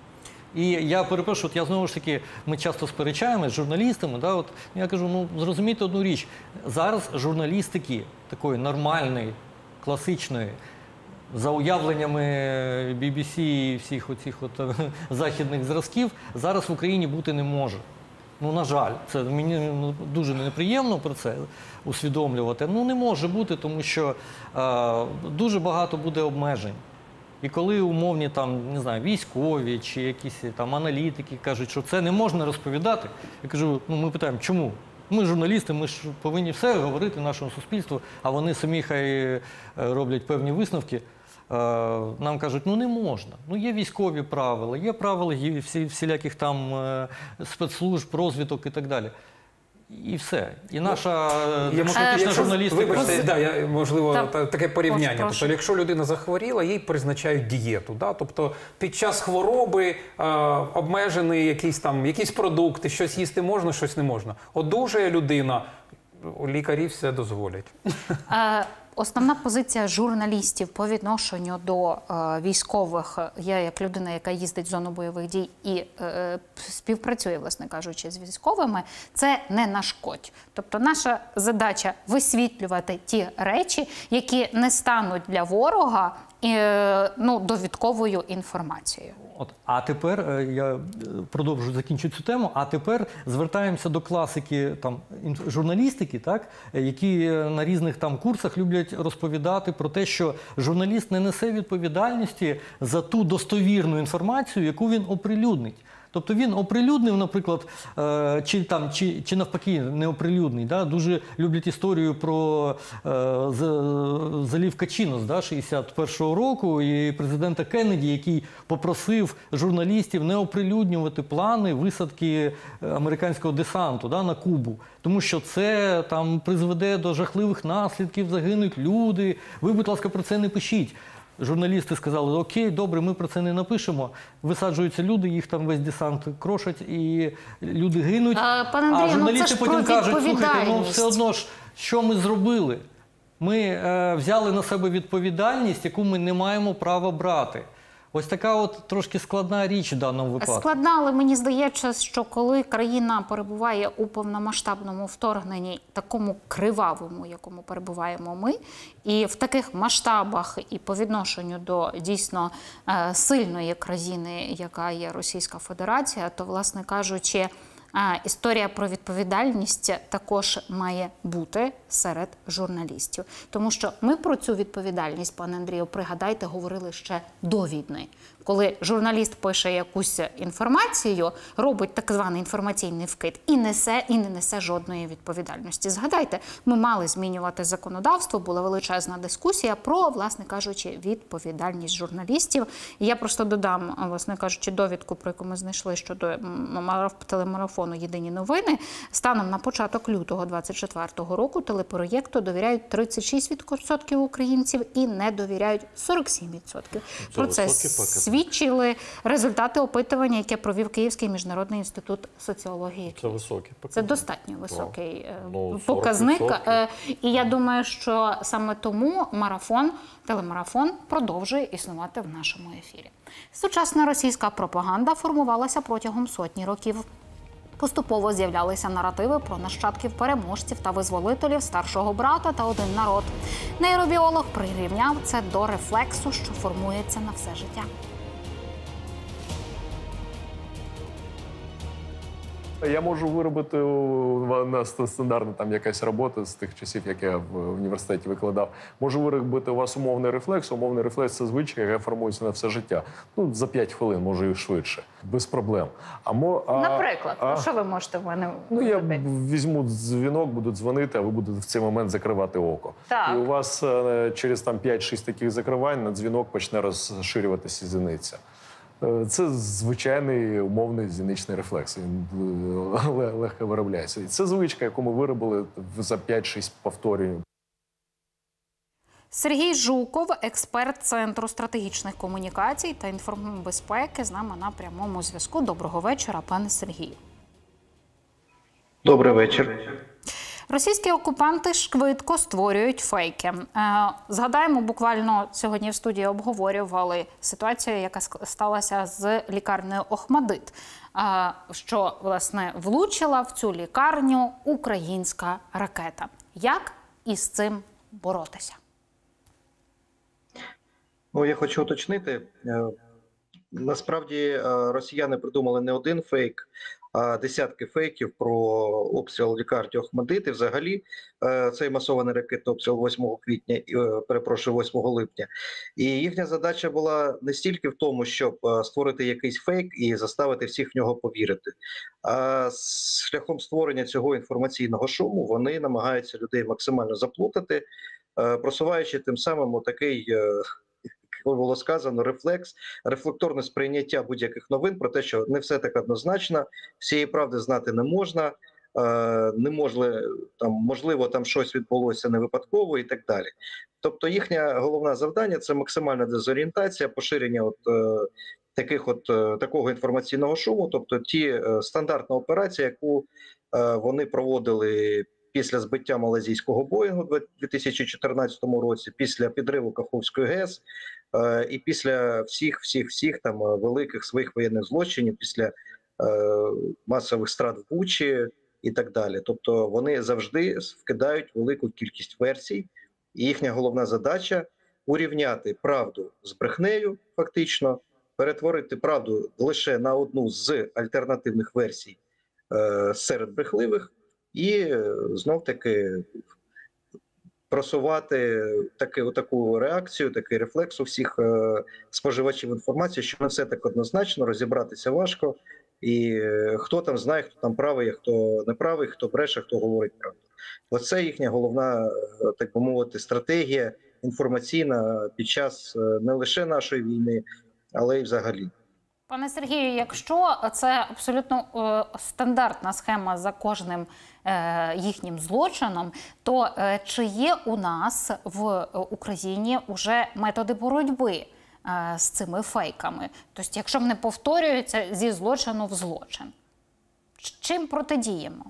І я перепрошую, от я знову ж таки, ми часто сперечаємося з журналістами, да, от я кажу, ну, зрозумійте одну річ, зараз журналістики такої нормальної, класичної, за уявленнями бі бі сі і всіх оцих от е, західних зразків, зараз в Україні бути не може. Ну, на жаль, це мені ну, дуже неприємно про це усвідомлювати. Ну, не може бути, тому що е, дуже багато буде обмежень. І коли умовні там, не знаю, військові чи якісь там аналітики кажуть, що це не можна розповідати, я кажу, ну ми питаємо, чому? Ми журналісти, ми ж повинні все говорити нашому суспільству, а вони самі хай е, роблять певні висновки. Е, Нам кажуть, ну не можна. Ну є військові правила, є правила гі- всі, всіляких там е, спецслужб, розвідок і так далі. І все. І наша е, демократична Якщо- журналістика. Вибачте, да, я, можливо, Так. та- таке порівняння. Прошу, прошу. Тобто, якщо людина захворіла, їй призначають дієту. Да? Тобто під час хвороби е, обмежений якісь там якісь продукти, щось їсти можна, щось не можна. Одужає людина, лікарі все дозволять. Е, Основна позиція журналістів по відношенню до е, військових, я як людина, яка їздить в зону бойових дій і е, співпрацює, власне кажучи, з військовими, це не нашкодь. Тобто наша задача висвітлювати ті речі, які не стануть для ворога е, ну, довідковою інформацією. От, а тепер е, я е, продовжу закінчу цю тему. А тепер звертаємося до класики там інф- журналістики, так, е, які е, на різних там курсах люблять розповідати про те, що журналіст не несе відповідальності за ту достовірну інформацію, яку він оприлюднить. Тобто він оприлюднив, наприклад, е, чи там чи, чи навпаки не оприлюднив. Да? Дуже люблять історію про е, з- залів Качинос, да, шістдесят першого року, і президента Кеннеді, який попросив журналістів не оприлюднювати плани висадки американського десанту, да, на Кубу. Тому що це там призведе до жахливих наслідків, загинуть люди. Ви, будь ласка, про це не пишіть. Журналісти сказали, окей, добре, ми про це не напишемо. Висаджуються люди, їх там весь десант крошать, і люди гинуть. А, пане Андрію, а журналісти ну це ж потім про кажуть, слухайте, ну відповідальність. все одно ж, що ми зробили? Ми е, взяли на себе відповідальність, яку ми не маємо права брати. Ось така от трошки складна річ в даному випадку. Складна, але мені здається, що коли країна перебуває у повномасштабному вторгненні, такому кривавому, якому перебуваємо ми, і в таких масштабах і по відношенню до дійсно е, сильної країни, яка є Російська Федерація, то, власне кажучи, А історія про відповідальність також має бути серед журналістів. Тому що ми про цю відповідальність, пане Андрію, пригадайте, говорили ще до війни. Коли журналіст пише якусь інформацію, робить так званий інформаційний вкид і несе, і не несе жодної відповідальності. Згадайте, ми мали змінювати законодавство, була величезна дискусія про, власне кажучи, відповідальність журналістів. І я просто додам, власне кажучи, довідку, про яку ми знайшли щодо телемарафону «Єдині новини». Станом на початок лютого двадцять четвертого року телепроєкту довіряють тридцять шість відсотків українців і не довіряють сорок сім відсотків. Про це свідчили результати опитування, яке провів Київський міжнародний інститут соціології. Це високий показник. Це достатньо високий Ну, ну, показник. сорок відсотків. І я думаю, що саме тому марафон, телемарафон продовжує існувати в нашому ефірі. Сучасна російська пропаганда формувалася протягом сотні років. Поступово з'являлися наративи про нащадків переможців та визволителів, старшого брата та один народ. Нейробіолог прирівняв це до рефлексу, що формується на все життя. Я можу виробити у нас стандартна там якась робота з тих часів, як я в університеті викладав. Можу виробити у вас умовний рефлекс. Умовний рефлекс – це звичка, яка формується на все життя. Ну, за п'ять хвилин, може і швидше. Без проблем. А, мо, а, Наприклад, а, що ви можете в мене Ну, я виробити? візьму дзвінок, буду дзвонити, а ви будете в цей момент закривати око. Так. І у вас е, через там п'ять-шість таких закривань на дзвінок почне розширюватися зіниця. Е, Це звичайний умовний зіничний рефлекс. Він е, ле- легко виробляється. І це звичка, яку ми виробили за п'ять-шість повторень. Сергій Жуков, експерт Центру стратегічних комунікацій та інформбезпеки, з нами на прямому зв'язку. Доброго вечора, пане Сергію. Добрий вечір. Російські окупанти швидко створюють фейки. Е, Згадаємо, буквально сьогодні в студії обговорювали ситуацію, яка ск- сталася з лікарнею Охмадит, е, що, власне, влучила в цю лікарню українська ракета. Як із цим боротися? Ну, я хочу уточнити. е, Насправді е, росіяни придумали не один фейк, а десятки фейків про обстріл лікарні Охмадит. І взагалі е, цей масований ракетний обстріл восьмого квітня, е, перепрошую, восьмого липня. І їхня задача була не стільки в тому, щоб е, створити якийсь фейк і заставити всіх в нього повірити. А з шляхом створення цього інформаційного шуму вони намагаються людей максимально заплутати, е, просуваючи тим самим отакий, е, як було сказано, рефлекс, рефлекторне сприйняття будь-яких новин про те, що не все так однозначно, всієї правди знати не можна, е, не можливо, там, можливо, там щось відбулося не випадково і так далі. Тобто їхнє головне завдання – це максимальна дезорієнтація, поширення от, е, таких от, е, такого інформаційного шуму, тобто ті е, стандартна операція, яку е, вони проводили після збиття малайзійського Боїнгу у дві тисячі чотирнадцятому році, після підриву Каховської ГЕС е, і після всіх, всіх, всіх там великих своїх воєнних злочинів, після е, масових страт в Бучі і так далі. Тобто вони завжди вкидають велику кількість версій, і їхня головна задача – урівняти правду з брехнею, фактично, перетворити правду лише на одну з альтернативних версій е, серед брехливих, і знов-таки просувати таки, таку реакцію, такий рефлекс у всіх е, споживачів інформації, що не все так однозначно, розібратися важко, і е, хто там знає, хто там правий, а хто не правий, хто бреше, хто говорить правду. Оце їхня головна, так би мовити, стратегія інформаційна під час е, не лише нашої війни, але й взагалі. Пане Сергію, якщо це абсолютно е, стандартна схема за кожним е, їхнім злочином, то е, чи є у нас в Україні вже методи боротьби е, з цими фейками? Тобто, якщо вони повторюються зі злочину в злочин, чим протидіємо?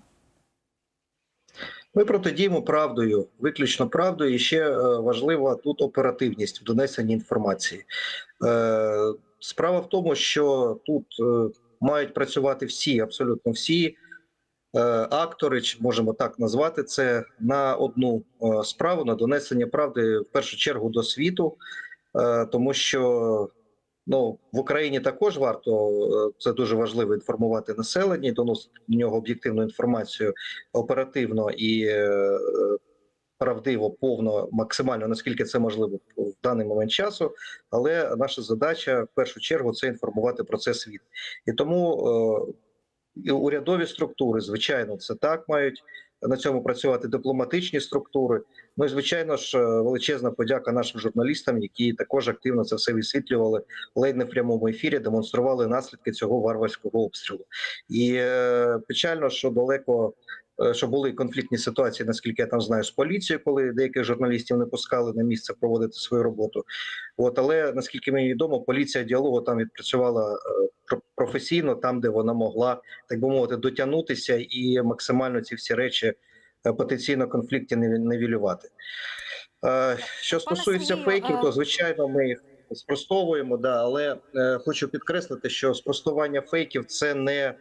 Ми протидіємо правдою, виключно правдою, і ще е, важлива тут оперативність в донесенні інформації. Е, Справа в тому, що тут е, мають працювати всі, абсолютно всі е, актори, чи можемо так назвати це, на одну е, справу, на донесення правди в першу чергу до світу, е, тому що ну, в Україні також варто, е, це дуже важливо, інформувати населення, доносити до нього об'єктивну інформацію оперативно і е, правдиво, повно, максимально, наскільки це можливо в даний момент часу, але наша задача в першу чергу це інформувати про це світ. І тому е, урядові структури, звичайно, це так мають на цьому працювати, дипломатичні структури. Ну і, звичайно ж, величезна подяка нашим журналістам, які також активно це все висвітлювали, ледь не в прямому ефірі, демонстрували наслідки цього варварського обстрілу. І е, печально, що далеко що були конфліктні ситуації, наскільки я там знаю, з поліцією, коли деяких журналістів не пускали на місце проводити свою роботу. От, але, наскільки мені відомо, поліція діалогу там відпрацювала е, професійно, там, де вона могла, так би мовити, дотягнутися і максимально ці всі речі е, потенційно конфлікті нівелювати. Е, що стосується Сергію, фейків, е... то, звичайно, ми їх спростовуємо, да, але е, хочу підкреслити, що спростування фейків – це не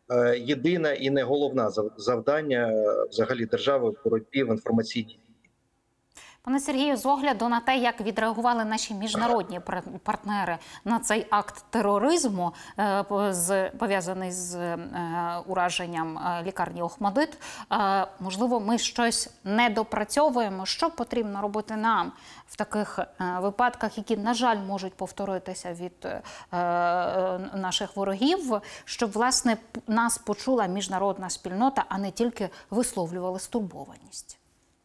єдине і не головне завдання взагалі держави в боротьбі в інформаційній. Пане Сергію, з огляду на те, як відреагували наші міжнародні партнери на цей акт тероризму, пов'язаний з ураженням лікарні Охмадит, можливо, ми щось не допрацьовуємо. Що потрібно робити нам в таких випадках, які, на жаль, можуть повторитися від наших ворогів, щоб, власне, нас почула міжнародна спільнота, а не тільки висловлювали стурбованість?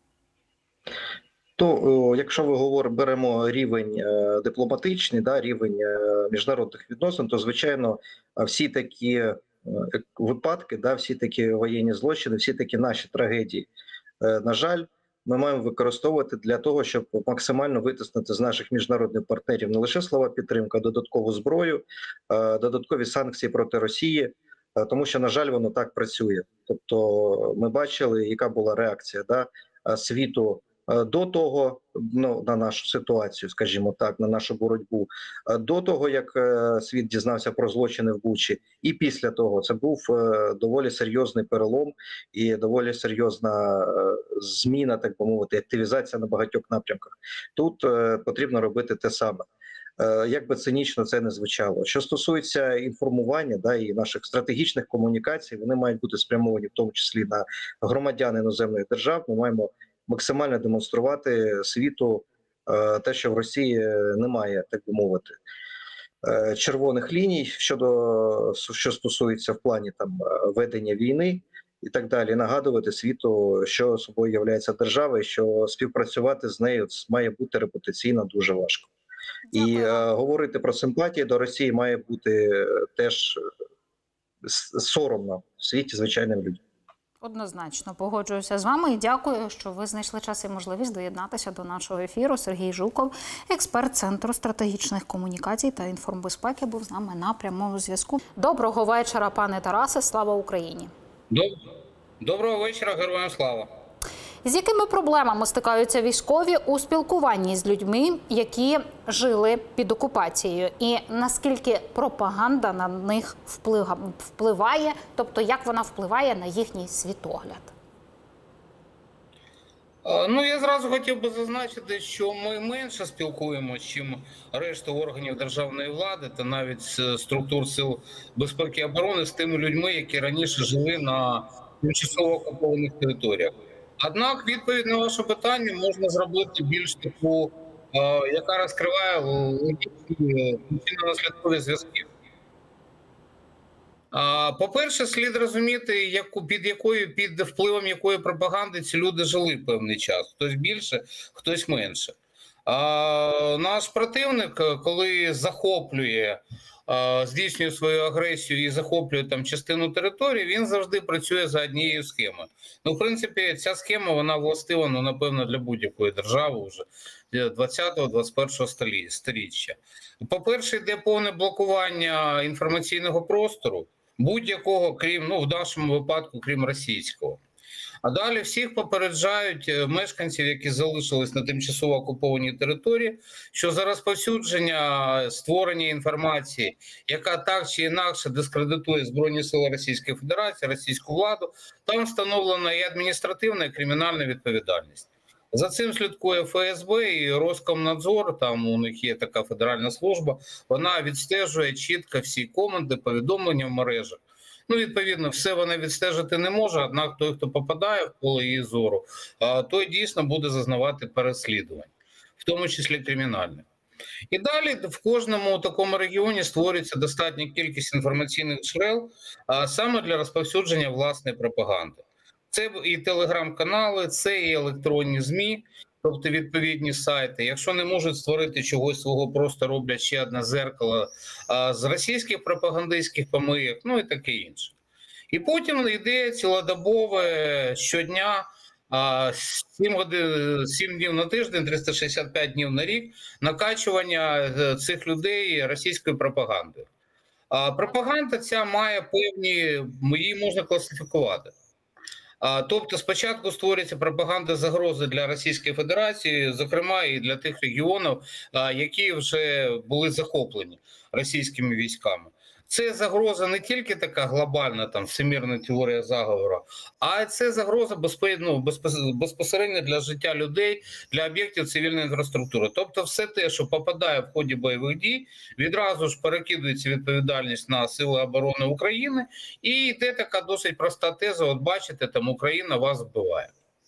То, якщо ви говоримо, беремо рівень е, дипломатичний, да, рівень е, міжнародних відносин, то, звичайно, всі такі е, випадки, да, всі такі воєнні злочини, всі такі наші трагедії, е, на жаль, ми маємо використовувати для того, щоб максимально витиснути з наших міжнародних партнерів не лише слова підтримки, а додаткову зброю, е, додаткові санкції проти Росії, е, тому що, на жаль, воно так працює. Тобто ми бачили, яка була реакція, да, світу до того, ну, на нашу ситуацію, скажімо так, на нашу боротьбу, до того, як світ дізнався про злочини в Бучі, і після того. Це був доволі серйозний перелом і доволі серйозна зміна, так би мовити, активізація на багатьох напрямках. Тут потрібно робити те саме. Як би цинічно це не звучало. Що стосується інформування, да, і наших стратегічних комунікацій, вони мають бути спрямовані в тому числі на громадян іноземних держав. Ми маємо максимально демонструвати світу е, те, що в Росії немає, так би мовити, е, червоних ліній щодо що стосується в плані там ведення війни і так далі. Нагадувати світу, що собою являється держава, і що співпрацювати з нею має бути репутаційно дуже важко. Дякую. І е, говорити про симпатії до Росії має бути теж соромно в світі звичайним людям. Однозначно погоджуюся з вами і дякую, що ви знайшли час і можливість доєднатися до нашого ефіру. Сергій Жуков, експерт Центру стратегічних комунікацій та інформбезпеки, був з нами на прямому зв'язку. Доброго вечора, пане Тарасе, слава Україні! Доброго вечора, героям слава! З якими проблемами стикаються військові у спілкуванні з людьми, які жили під окупацією? І наскільки пропаганда на них впливає, тобто як вона впливає на їхній світогляд? Ну, я зразу хотів би зазначити, що ми менше спілкуємося, чим решта органів державної влади та навіть структур сил безпеки і оборони з тими людьми, які раніше жили на тимчасово окупованих територіях. Однак відповідь на ваше питання можна зробити більш таку, яка розкриває причинно-наслідкові зв'язки. По-перше, слід розуміти, яку, під якою, під впливом якої пропаганди ці люди жили певний час. Хтось більше, хтось менше. Наш противник, коли захоплює, здійснює свою агресію і захоплює там частину території, він завжди працює за однією схемою. Ну, в принципі, ця схема, вона властива, ну, напевно, для будь-якої держави вже двадцятого-двадцять першого сторіччя. По-перше, йде повне блокування інформаційного простору, будь-якого, крім, ну, в нашому випадку, крім російського. А далі всіх попереджають мешканців, які залишились на тимчасово окупованій території, що за розповсюдження, створення інформації, яка так чи інакше дискредитує Збройні сили Російської Федерації, російську владу, там встановлена і адміністративна, і кримінальна відповідальність. За цим слідкує Еф Ес Бе і Роскомнадзор, там у них є така федеральна служба, вона відстежує чітко всі коменти, повідомлення в мережах. Ну, відповідно, все вона відстежити не може, однак той, хто попадає в поле її зору, той дійсно буде зазнавати переслідувань, в тому числі кримінальних. І далі в кожному такому регіоні створюється достатня кількість інформаційних джерел саме для розповсюдження власної пропаганди. Це і телеграм-канали, це і електронні ЗМІ, тобто відповідні сайти. Якщо не можуть створити чогось свого, просто роблять ще одне зеркало а, з російських пропагандистських помийок, ну і таке інше. І потім йде цілодобове щодня, а, сім годин, сім днів на тиждень, триста шістдесят п'ять днів на рік накачування цих людей російською пропагандою. А пропаганда ця має певні, її можна класифікувати. Тобто спочатку створюється пропаганда загрози для Російської Федерації, зокрема і для тих регіонів, які вже були захоплені російськими військами. Це загроза не тільки така глобальна, там, всемірна теорія заговору, а це загроза безпосередньо для життя людей, для об'єктів цивільної інфраструктури. Тобто все те, що попадає в ході бойових дій, відразу ж перекидується відповідальність на Сили оборони України, і йде така досить проста теза, от бачите, там Україна вас вбиває.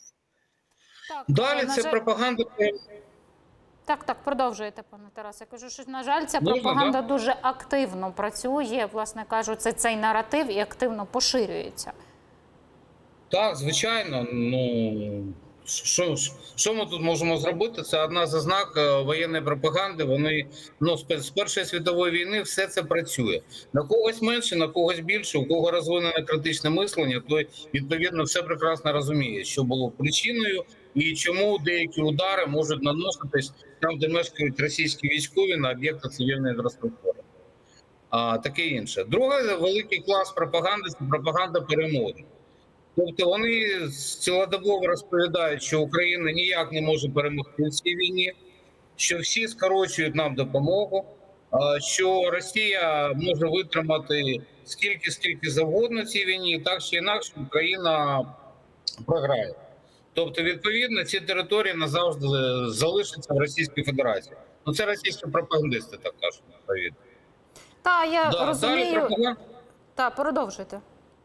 Так, Далі на це жаль... пропаганда... Так, так, продовжуєте, пане Тарасе. Кажу, що, на жаль, ця Можна, пропаганда да? дуже активно працює, власне кажучи, це цей наратив і активно поширюється. Так, звичайно. Ну, що, що ми тут можемо зробити? Це одна з ознак воєнної пропаганди. Вони, ну, з Першої світової війни все це працює. На когось менше, на когось більше, у кого розвинене критичне мислення, той, відповідно, все прекрасно розуміє, що було причиною і чому деякі удари можуть наноситись там, де мешкають російські військові, на об'єкти цивільної інфраструктури. А таке інше. Другий великий клас пропаганди – це пропаганда перемоги. Тобто вони цілодобово розповідають, що Україна ніяк не може перемогти в цій війні, що всі скорочують нам допомогу, що Росія може витримати скільки-скільки завгодно в цій війні, так чи інакше Україна програє. Тобто, відповідно, ці території назавжди залишаться в Російській Федерації. Ну, це російські пропагандисти так кажуть, відповідно. Так, я да, розумію. Пропаганда... Так, продовжуйте.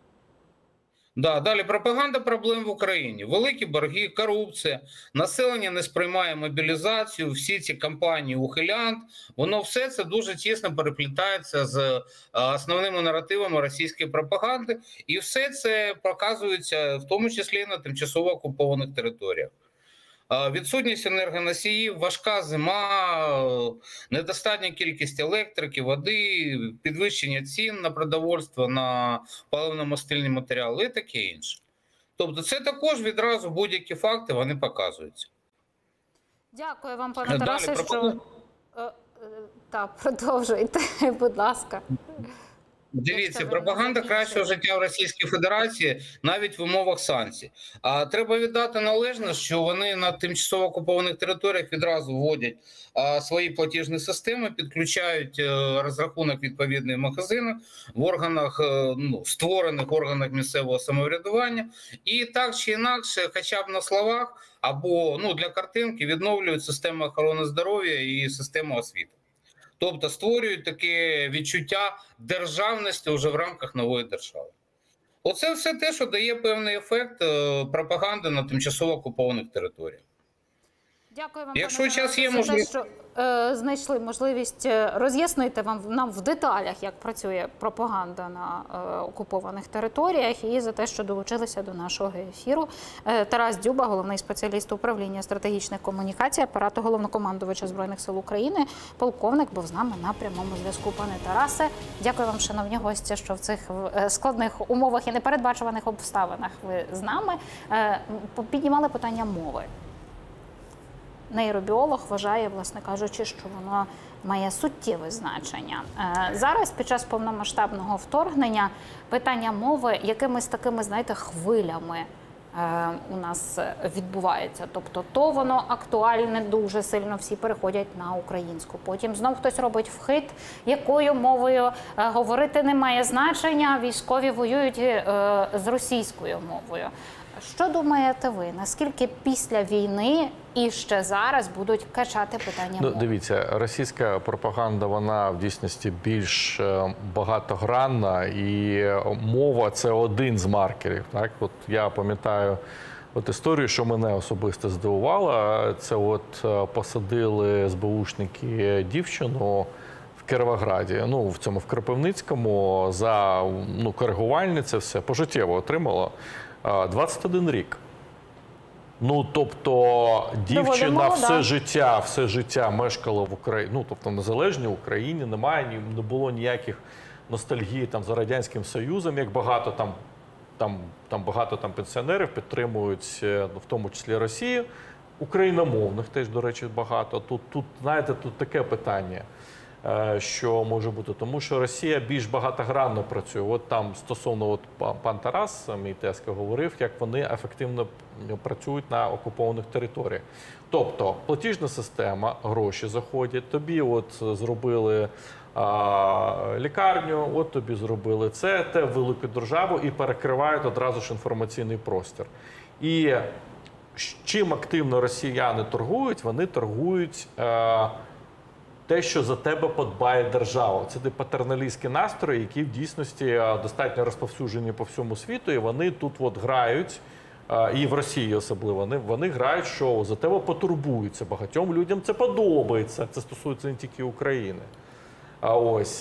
Да, далі пропаганда проблем в Україні. Великі борги, корупція, населення не сприймає мобілізацію, всі ці кампанії ухилянт, воно все це дуже тісно переплітається з основними наративами російської пропаганди, і все це показується в тому числі на тимчасово окупованих територіях. Відсутність енергоносіїв, важка зима, недостатня кількість електрики, води, підвищення цін на продовольство, на паливно-мастильні матеріали і таке інше. Тобто це також відразу будь-які факти вони показуються. Дякую вам, пане Далі, Тарасе, пропаганда... що... Так, продовжуйте, будь ласка. Дивіться, пропаганда кращого життя в Російській Федерації навіть в умовах санкцій. А треба віддати належне, що вони на тимчасово окупованих територіях відразу вводять а, свої платіжні системи, підключають а, розрахунок відповідний магазину в органах, а, ну, створених органах місцевого самоврядування. І так чи інакше, хоча б на словах, або ну, для картинки відновлюють систему охорони здоров'я і систему освіти. Тобто створюють таке відчуття державності вже в рамках нової держави. Оце все те, що дає певний ефект пропаганди на тимчасово окупованих територіях. Дякую вам, Якщо пане час є, Тарасе, за те, можливо... що е, знайшли можливість роз'яснити вам нам в деталях, як працює пропаганда на е, окупованих територіях, і за те, що долучилися до нашого ефіру. Е, Тарас Дзюба, головний спеціаліст управління стратегічних комунікацій апарату головнокомандувача Збройних сил України, полковник, був з нами на прямому зв'язку. Пане Тарасе, дякую вам, шановні гості, що в цих складних умовах і непередбачуваних обставинах ви з нами. Е, піднімали питання мови. Нейробіолог вважає, власне кажучи, що воно має суттєве значення. Зараз, під час повномасштабного вторгнення, питання мови якимись такими, знаєте, хвилями у нас відбувається. Тобто, то воно актуальне дуже сильно, всі переходять на українську. Потім знов хтось робить вхід, якою мовою говорити не має значення, військові воюють з російською мовою. Що думаєте ви? Наскільки після війни і ще зараз будуть качати питання мови? Дивіться, російська пропаганда, вона в дійсності більш багатогранна, і мова – це один з маркерів. Так? От я пам'ятаю от історію, що мене особисто здивувало. Це от посадили ес бе ушники дівчину в Кіровограді, ну, в цьому, в Кропивницькому, за ну, коригувальниця все, пожиттєво отримала. двадцять один рік. Ну, тобто, дівчина все життя, все життя мешкала в Україні, ну, тобто, в незалежній Україні, немає, не було ніяких ностальгії там за Радянським Союзом, як багато там, там, там багато там пенсіонерів підтримують, в тому числі Росію, україномовних теж, до речі, багато. Тут, тут знаєте, тут таке питання. що може бути. Тому що Росія більш багатогранно працює. От там стосовно от пан Тарас, мій тезка, говорив, як вони ефективно працюють на окупованих територіях. Тобто платіжна система, гроші заходять, тобі от зробили а, лікарню, от тобі зробили це, те велику державу і перекривають одразу ж інформаційний простір. І чим активно росіяни торгують, вони торгують а, те, що за тебе подбає держава. Це ті патерналістські настрої, які в дійсності достатньо розповсюджені по всьому світу, і вони тут от грають, і в Росії особливо, вони, вони грають, що за тебе потурбуються. Багатьом людям це подобається. Це стосується не тільки України. А ось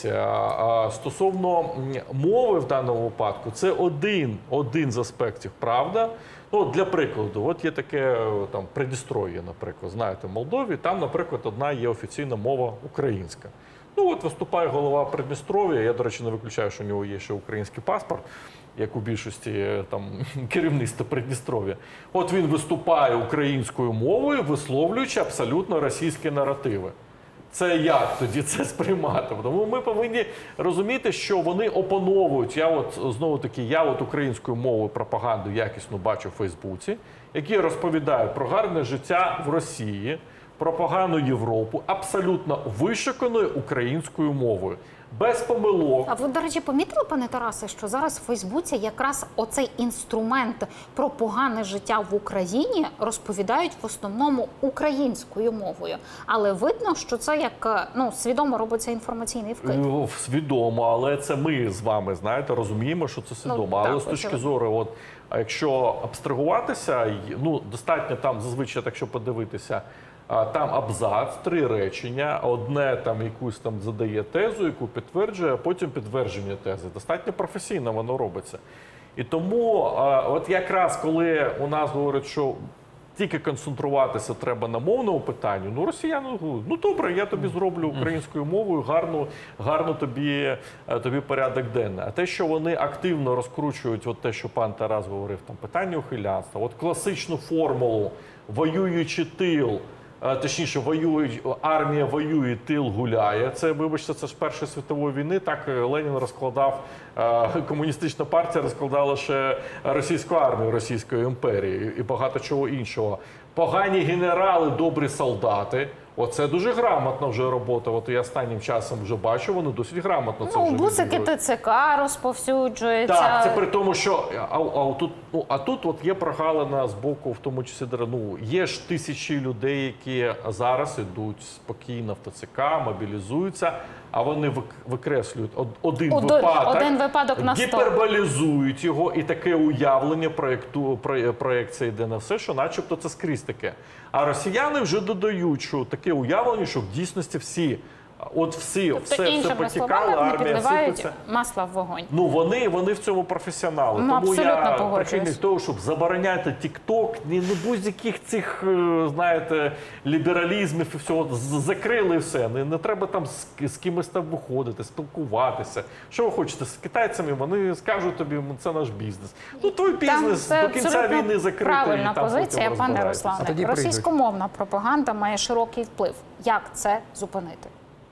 а стосовно мови в даному випадку, це один, один з аспектів, правда? Ну, для прикладу, от є таке там Придністров'я, наприклад, знаєте, в Молдові, там, наприклад, одна є офіційна мова українська. Ну, от виступає голова Придністров'я, я, до речі, не виключаю, що у нього є ще український паспорт, як у більшості там керівництва Придністров'я. От він виступає українською мовою, висловлюючи абсолютно російські наративи. Це як тоді це сприймати? Тому ми повинні розуміти, що вони опановують. Я от, знову таки, я от українською мовою пропаганду якісно бачу в Фейсбуці, які розповідають про гарне життя в Росії, про погану Європу, абсолютно вишуканою українською мовою. Без помилок. А ви, до речі, помітили, пане Тарасе, що зараз в Фейсбуці якраз оцей інструмент про погане життя в Україні розповідають в основному українською мовою. Але видно, що це як, ну, свідомо робиться інформаційний вкид. Ну, свідомо, але це ми з вами, знаєте, розуміємо, що це свідомо. Ну, але так, з точки очевидно. зору, от, якщо абстрагуватися, ну, достатньо там, зазвичай, якщо подивитися, там абзац, три речення, одне там якусь там задає тезу, яку підтверджує, а потім підтвердження тези. Достатньо професійно воно робиться. І тому, от якраз коли у нас говорять, що тільки концентруватися треба на мовному питанні, ну росіяни, ну добре, я тобі зроблю українською мовою, гарно, гарно тобі, тобі порядок денний. А те, що вони активно розкручують, от те, що пан Тарас говорив, там питання ухилянства, от класичну формулу воюючи тил, точніше, воюють, армія воює, тил гуляє. Це, вибачте, це ж Першої світової війни. Так Ленін розкладав, комуністична партія розкладала ще російську армію Російської імперії і багато чого іншого. Погані генерали, добрі солдати. Оце дуже грамотна вже робота. От я останнім часом вже бачу, вони досить грамотно це ну, вже бусики ТЦК розповсюджуються. Так, це при тому, що а, а, тут, ну, а тут от є прогалина з боку, в тому числі, ну, є ж тисячі людей, які зараз йдуть спокійно в ТЦК, мобілізуються, а вони викреслюють один Один, випадок, один випадок на сто. гіперболізують його, і таке уявлення проєкту, проєкція йде на все, що начебто це скрізь таке. А росіяни вже додають, що таке уявлення, що в дійсності всі, от всі, тобто, все, все потікало, армія сипеться. Масла в вогонь. Ну, вони, вони в цьому професіонали. Ну, тому я погоджуюсь. прихильник того, щоб забороняти тік-ток, не будь-яких цих, знаєте, лібералізмів і всього, закрили все. Не, не треба там з, з кимось там виходити, спілкуватися. Що ви хочете з китайцями? Вони скажуть тобі, це наш бізнес. Ну, твій бізнес до кінця війни закритий. Правильна позиція, пане Руслане. Російськомовна пропаганда має широкий вплив. Як це зупинити?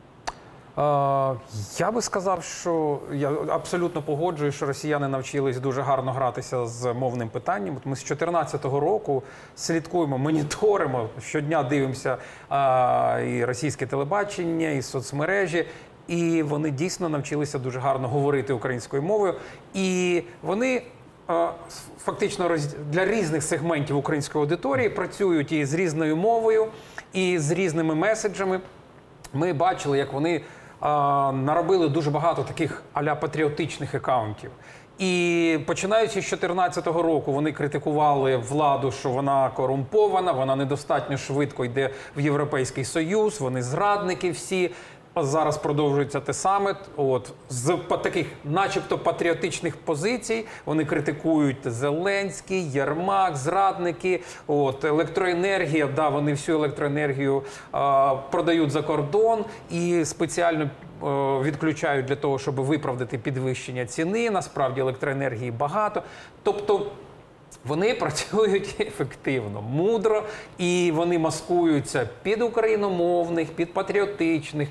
Я би сказав, що я абсолютно погоджую, що росіяни навчились дуже гарно гратися з мовним питанням. От ми з дві тисячі чотирнадцятого року слідкуємо, моніторимо, щодня дивимося а, і російське телебачення, і соцмережі, і вони дійсно навчилися дуже гарно говорити українською мовою. І вони а, фактично роз... для різних сегментів української аудиторії працюють і з різною мовою, і з різними меседжами. Ми бачили, як вони а, наробили дуже багато таких а-ля патріотичних акаунтів. І починаючи з дві тисячі чотирнадцятого року вони критикували владу, що вона корумпована, вона недостатньо швидко йде в Європейський Союз, вони зрадники всі. Зараз продовжується те саме. От, з таких начебто патріотичних позицій вони критикують Зеленський, Єрмак, зрадники, от, електроенергія, да, вони всю електроенергію а, продають за кордон і спеціально а, відключають для того, щоб виправдати підвищення ціни. Насправді електроенергії багато. Тобто вони працюють ефективно, мудро, і вони маскуються під україномовних, під патріотичних.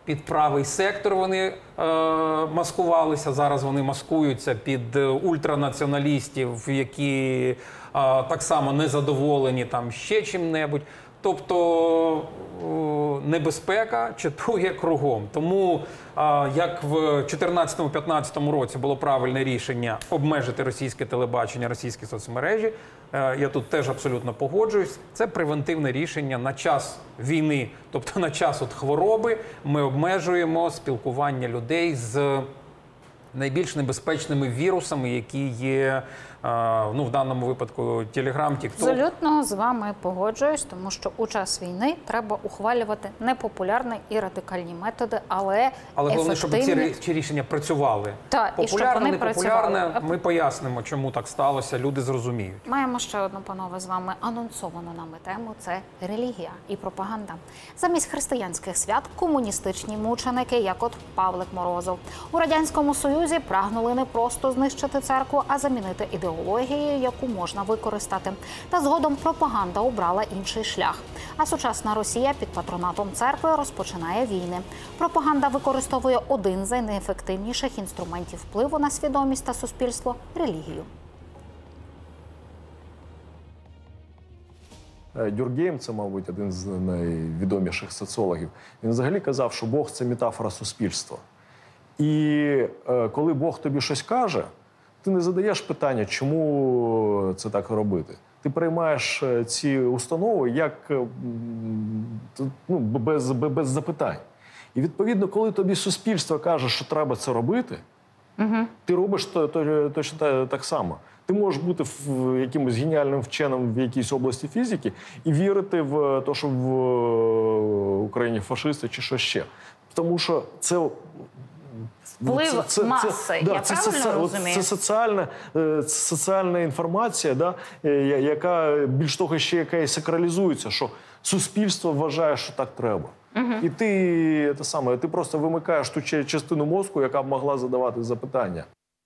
під правий сектор вони е, маскувалися, зараз вони маскуються під ультранаціоналістів, які е, так само незадоволені там ще чим-небудь. Тобто небезпека чатує кругом. Тому, як в чотирнадцятому-п'ятнадцятому році було правильне рішення обмежити російське телебачення, російські соцмережі, я тут теж абсолютно погоджуюсь, це превентивне рішення на час війни, тобто на час от хвороби ми обмежуємо спілкування людей з найбільш небезпечними вірусами, які є, ну, в даному випадку, Телеграм, Тікток. Абсолютно з вами погоджуюсь, тому що у час війни треба ухвалювати непопулярні і радикальні методи, але Але головне, щоб ефективні. ці, ці рішення працювали. Так, і щоб Популярне, вони непопулярне, працювали. ми пояснимо, чому так сталося, люди зрозуміють. Маємо ще одну, панове, з вами анонсовану нами тему – це релігія і пропаганда. Замість християнських свят комуністичні мученики, як от Павлик Морозов. У Радянському Союзі прагнули не просто знищити церкву, а замінити ідеологію, яку можна використати. Та згодом пропаганда обрала інший шлях. А сучасна Росія під патронатом церкви розпочинає війни. Пропаганда використовує один з найефективніших інструментів впливу на свідомість та суспільство – релігію. Дюркгейм, це, мабуть, один з найвідоміших соціологів, він взагалі казав, що Бог – це метафора суспільства. І е, коли Бог тобі щось каже, ти не задаєш питання, чому це так робити. Ти приймаєш ці установи як, ну, без, без запитань. І, відповідно, коли тобі суспільство каже, що треба це робити, угу. ти робиш то, то, точно так само. Ти можеш бути в якимось геніальним вченим в якійсь області фізики і вірити в те, що в Україні фашисти чи що ще. Тому що це... Вплив це, маси, це, я да, це, правильно це, розумію? Це соціальна, це соціальна інформація, да, яка, більш того, ще яка і сакралізується, що суспільство вважає, що так треба. Угу. І ти, те саме, ти просто вимикаєш ту частину мозку, яка б могла задавати запитання.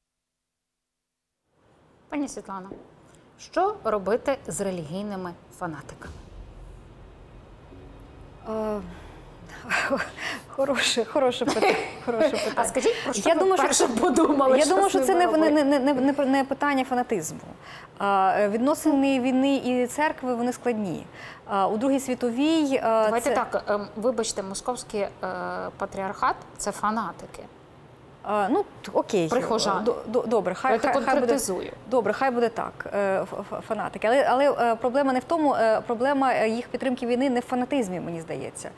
Пані Світлана, що робити з релігійними фанатиками? Е... Хороше, хороше питання. Хороше питання. А скажіть, про що я ви думаю, перше що, подумали? Я що думаю, що це не, не, не, не, не, не питання фанатизму. А, відносини війни і церкви, вони складні. А, у Другій світовій... Давайте це... так, вибачте, московський е, патріархат – це фанатики. А, ну, окей. Прихожани. Добре, хай, хай, хай буде, добре, хай буде так, фанатики. Але, але проблема не в тому, проблема їх підтримки війни не в фанатизмі, мені здається.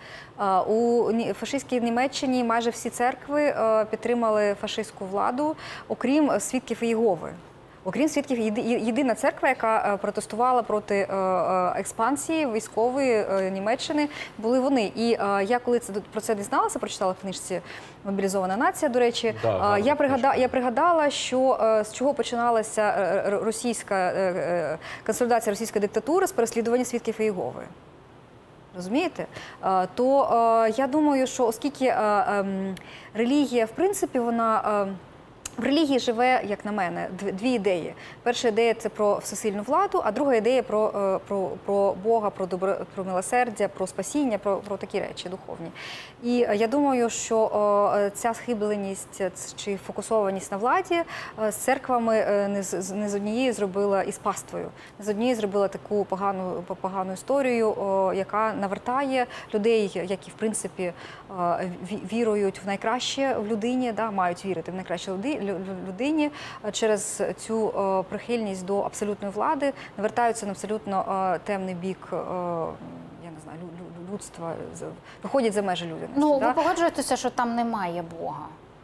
У фашистській Німеччині майже всі церкви підтримали фашистську владу, окрім Свідків Єгови. Окрім Свідків, єдина церква, яка протестувала проти експансії військової Німеччини, були вони. І я коли це, про це дізналася, прочитала в книжці «Мобілізована нація», до речі, да, я, пригадала, я пригадала, що з чого починалася російська консолідація російської диктатури з переслідування Свідків Єгови. Розумієте? То я думаю, що оскільки релігія, в принципі, вона... В релігії живе, як на мене, дві ідеї. Перша ідея – це про всесильну владу, а друга ідея – про, про, про Бога, про, добро, про милосердя, про спасіння, про, про такі речі духовні. І я думаю, що ця схибленість чи фокусованість на владі з церквами не з, не з однією зробила і з паствою. Не з однією зробила таку погану, погану історію, яка навертає людей, які, в принципі, вірують в найкраще в людині, да, мають вірити в найкраще людині, через цю прихильність до абсолютної влади навертаються на абсолютно темний бік, я не знаю, людства, виходять за межі людяності. Ну, да? ви погоджуєтеся, що там немає Бога?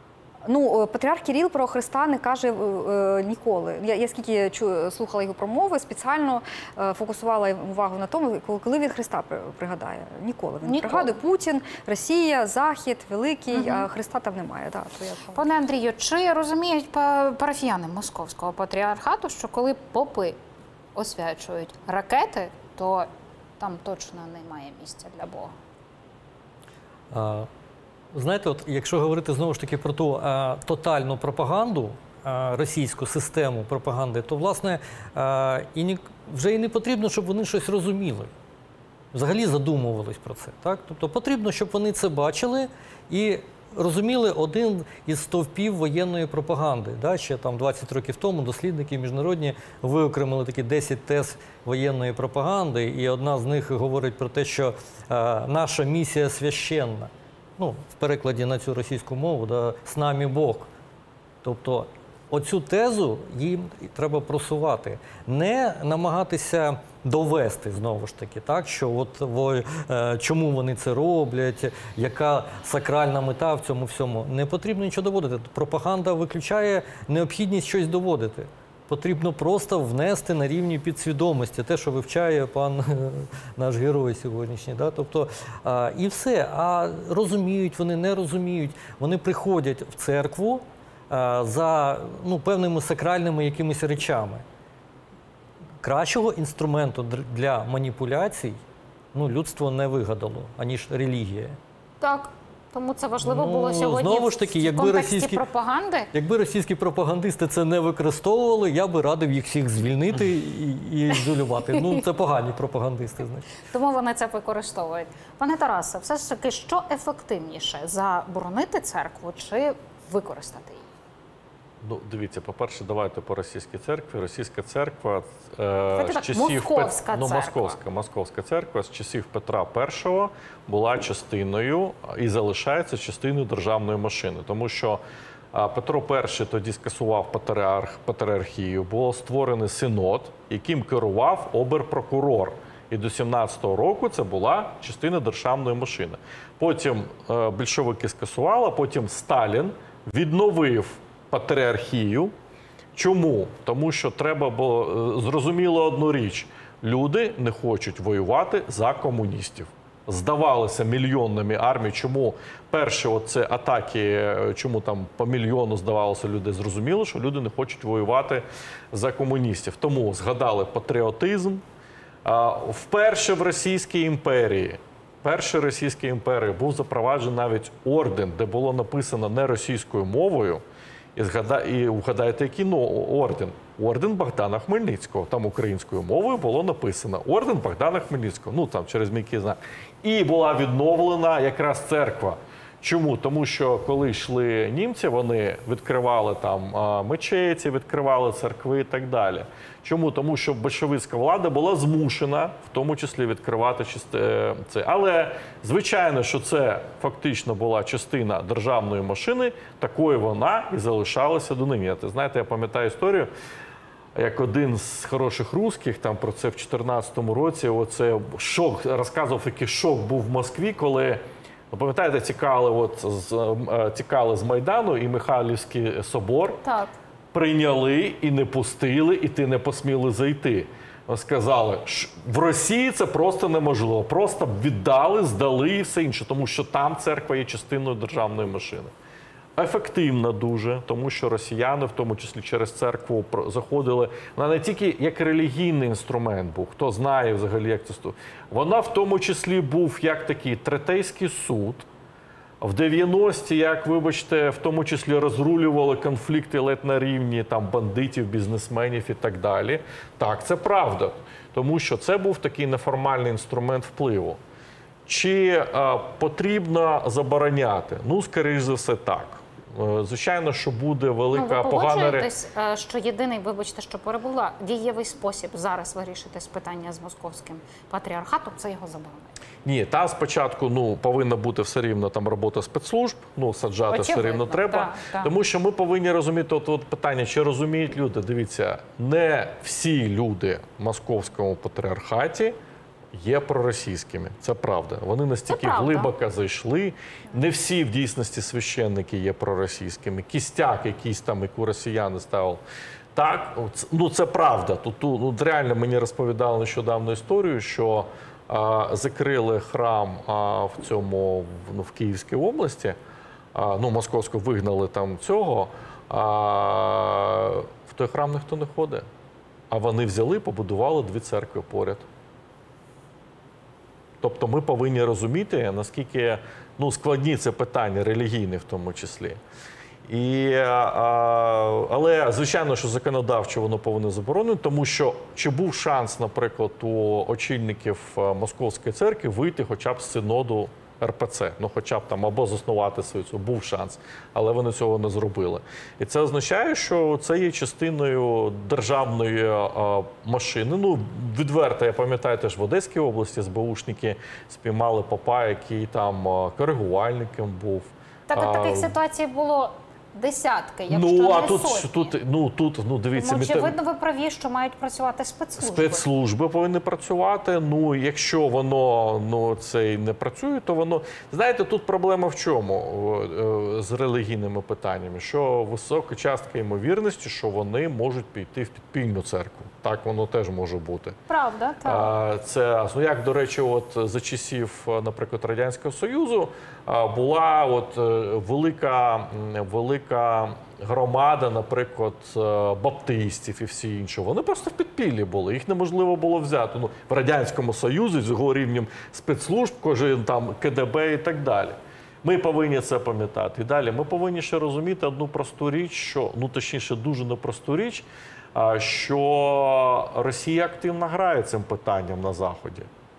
Ну, патріарх Кирил про Христа не каже е, ніколи. Я, я скільки чу, слухала його промови, спеціально е, фокусувала увагу на тому, коли він Христа пригадає. Ніколи. Він ніколи. пригадує Путін, Росія, Захід, великий, угу. а Христа там немає. Да, то я... Пане Андрію, чи розуміють парафіяни Московського патріархату, що коли попи освячують ракети, то там точно немає місця для Бога? А... Знаєте, от якщо говорити знову ж таки про ту а, тотальну пропаганду, а, російську систему пропаганди, то, власне, а, і не, вже і не потрібно, щоб вони щось розуміли. Взагалі задумувались про це. Так? Тобто потрібно, щоб вони це бачили і розуміли один із стовпів воєнної пропаганди. Да? Ще там двадцять років тому дослідники міжнародні виокремили такі десять тез воєнної пропаганди, і одна з них говорить про те, що е, наша місія священна. Ну, в перекладі на цю російську мову, да, «З нами Бог». Тобто оцю тезу їм треба просувати. Не намагатися довести, знову ж таки, так, що от во, е, чому вони це роблять, яка сакральна мета в цьому всьому. Не потрібно нічого доводити. Пропаганда виключає необхідність щось доводити. Потрібно просто внести на рівні підсвідомості те, що вивчає пан наш герой сьогоднішній. Да? Тобто, а, і все. А розуміють вони, не розуміють. Вони приходять в церкву а, за ну, певними сакральними якимись речами. Кращого інструменту для маніпуляцій ну, людство не вигадало, аніж релігія. Так. Тому це важливо Ну, було сьогодні знову ж таки, в якби контексті російські- пропаганди. Якби російські пропагандисти це не використовували, я би радив їх всіх звільнити і, і ізолювати. Ну, це погані пропагандисти, значить. Тому вони це використовують. Пане Тарасе, все ж таки, що ефективніше – заборонити церкву чи використати її? Ну, дивіться, по-перше, давайте по російській церкві. Російська церква е, Давайте з так, часів московська Пет- ну, церква. московська, московська церква з часів Петра І була частиною і залишається частиною державної машини. Тому що е, Петро І тоді скасував патріарх, патріархію, було створений синод, яким керував оберпрокурор. І до сімнадцятого року це була частина державної машини. Потім е, більшовики скасували, потім Сталін відновив патріархію. Чому? Тому що треба було зрозуміло одну річ: люди не хочуть воювати за комуністів. Здавалися мільйонними армії. Чому перші оце атаки, чому там по мільйону здавалося людей, зрозуміло, що люди не хочуть воювати за комуністів. Тому згадали патріотизм. Вперше в Російській імперії Першій Російській імперії був запроваджений навіть орден, де було написано не російською мовою. І, згада... і вгадайте, який ну, орден? Орден Богдана Хмельницького. Там українською мовою було написано «Орден Богдана Хмельницького». Ну, там через м'який знак. І була відновлена якраз церква. Чому? Тому що коли йшли німці, вони відкривали там мечеті, відкривали церкви і так далі. Чому? Тому що большевицька влада була змушена, в тому числі, відкривати це. Але, звичайно, що це фактично була частина державної машини, такою вона і залишалася донині. Знаєте, я пам'ятаю історію, як один з хороших русських, там про це в чотирнадцятому році, оце шок, розказував, який шок був в Москві, коли, пам'ятаєте, тікали, от, з, тікали з Майдану і Михайлівський собор. Так. Прийняли і не пустили, і ти не посміли зайти. Сказали, що в Росії це просто неможливо. Просто віддали, здали і все інше, тому що там церква є частиною державної машини. Ефективна дуже, тому що росіяни, в тому числі через церкву, заходили. Вона не тільки як релігійний інструмент був, хто знає взагалі, як це стосується. Вона в тому числі був як такий третейський суд. В дев'яності, як, вибачте, в тому числі розрулювали конфлікти ледь на рівні там, бандитів, бізнесменів і так далі. Так, це правда. Тому що це був такий неформальний інструмент впливу. Чи а, потрібно забороняти? Ну, скоріш за все, так. Звичайно, що буде велика ну, ви погана... погоджуєтесь, що єдиний, вибачте, що перебула, дієвий спосіб зараз вирішити з питання з московським патріархатом – це його заборонити? Ні, там спочатку ну, повинна бути все рівно там робота спецслужб, ну, саджати Очевидно, все рівно треба. так, так. Тому що ми повинні розуміти, от, от питання, чи розуміють люди, дивіться, не всі люди в московському патріархаті є проросійськими. Це правда. Вони настільки глибоко зайшли. Не всі в дійсності священники є проросійськими. Кістяк якийсь там, яку росіяни ставили. Так, ну це правда. Тут ну, реально мені розповідали нещодавно історію, що а, закрили храм а, в цьому ну, в Київській області. А, ну, московську вигнали там цього. А, в той храм ніхто не ходить. А вони взяли, побудували дві церкви поряд. Тобто ми повинні розуміти, наскільки ну, складні це питання, релігійні в тому числі. І, а, але, звичайно, що законодавчо воно повинно заборонено, тому що чи був шанс, наприклад, у очільників Московської церкви вийти хоча б з синоду ер пе це, ну хоча б там або заснувати свою, це був шанс, але вони цього не зробили. І це означає, що це є частиною державної а, машини. Ну, відверто, я пам'ятаю, теж в Одеській області ес беушники спіймали попа, який там а, коригувальником був. Так, от А, таких ситуацій було десятки, якщо ну, не а тут, сотні. тут, ну, тут, ну, дивіться, Тому, ми те- очевидно, ви праві, що мають працювати спецслужби. спецслужби повинні працювати. Ну, якщо воно ну, це і не працює, то воно... Знаєте, тут проблема в чому е, з релігійними питаннями? Що висока частка ймовірності, що вони можуть піти в підпільну церкву. Так воно теж може бути. Правда, так. А, Це, ну, як, до речі, от за часів, наприклад, Радянського Союзу а, була от е, велика, м, велика громада, наприклад, е, баптистів і всі інші. Вони просто в підпіллі були, їх неможливо було взяти. Ну, в Радянському Союзі з його рівнем спецслужб, кожен там ке де бе і так далі. Ми повинні це пам'ятати. І далі ми повинні ще розуміти одну просту річ, що, ну, точніше, дуже непросту річ, а, що Росія активно грає цим питанням на Заході.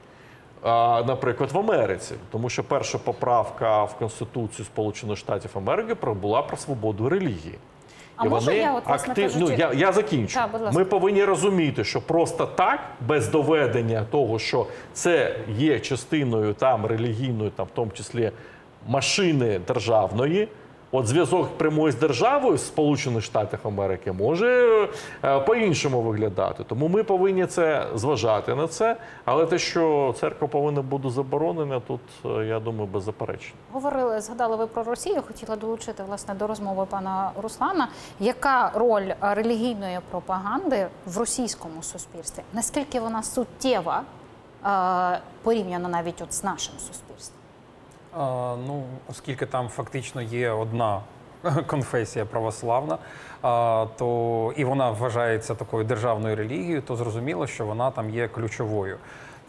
А, наприклад, в Америці. Тому що перша поправка в Конституцію Сполучених Штатів Америки була про свободу релігії. А може я, от, власне актив... ну, кажучи- я, я закінчу. Так, будь ласка. Ми повинні розуміти, що просто так, без доведення того, що це є частиною там релігійної, там, в тому числі машини державної, от зв'язок прямої з державою з Сполучених Штатів Америки може е, по-іншому виглядати. Тому ми повинні це зважати на це. Але те, що церква повинна бути заборонена, тут, е, я думаю, беззаперечно. Говорили, згадали ви про Росію, хотіла долучити, власне, до розмови пана Руслана. Яка роль релігійної пропаганди в російському суспільстві? Наскільки вона суттєва, е, порівняно навіть от з нашим суспільством? А, ну, оскільки там фактично є одна конфесія православна, а, то і вона вважається такою державною релігією, то зрозуміло, що вона там є ключовою.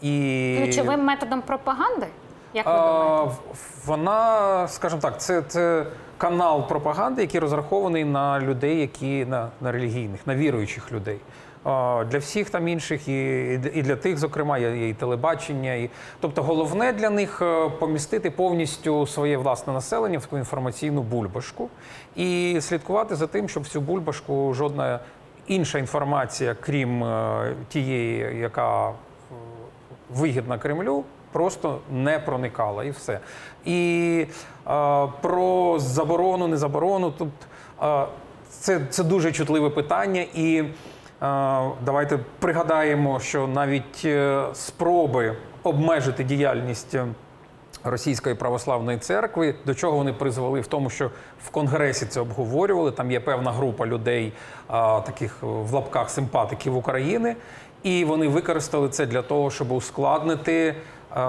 І Ключовим методом пропаганди? Як ви а, думаєте? в- вона, скажімо так, це, це канал пропаганди, який розрахований на людей, які на, на релігійних, на віруючих людей. А, Для всіх там інших, і, і для тих, зокрема, є і телебачення. І... Тобто головне для них е, помістити повністю своє власне населення в таку інформаційну бульбашку і слідкувати за тим, щоб в цю бульбашку жодна інша інформація, крім е, тієї, яка е, вигідна Кремлю, просто не проникала, і все. І е, про заборону, не заборону, тут е, це, це дуже чутливе питання. І е, давайте пригадаємо, що навіть е, спроби обмежити діяльність Російської православної церкви, до чого вони призвели в тому, що в Конгресі це обговорювали, там є певна група людей, а, таких в лапках симпатиків України, і вони використали це для того, щоб ускладнити а,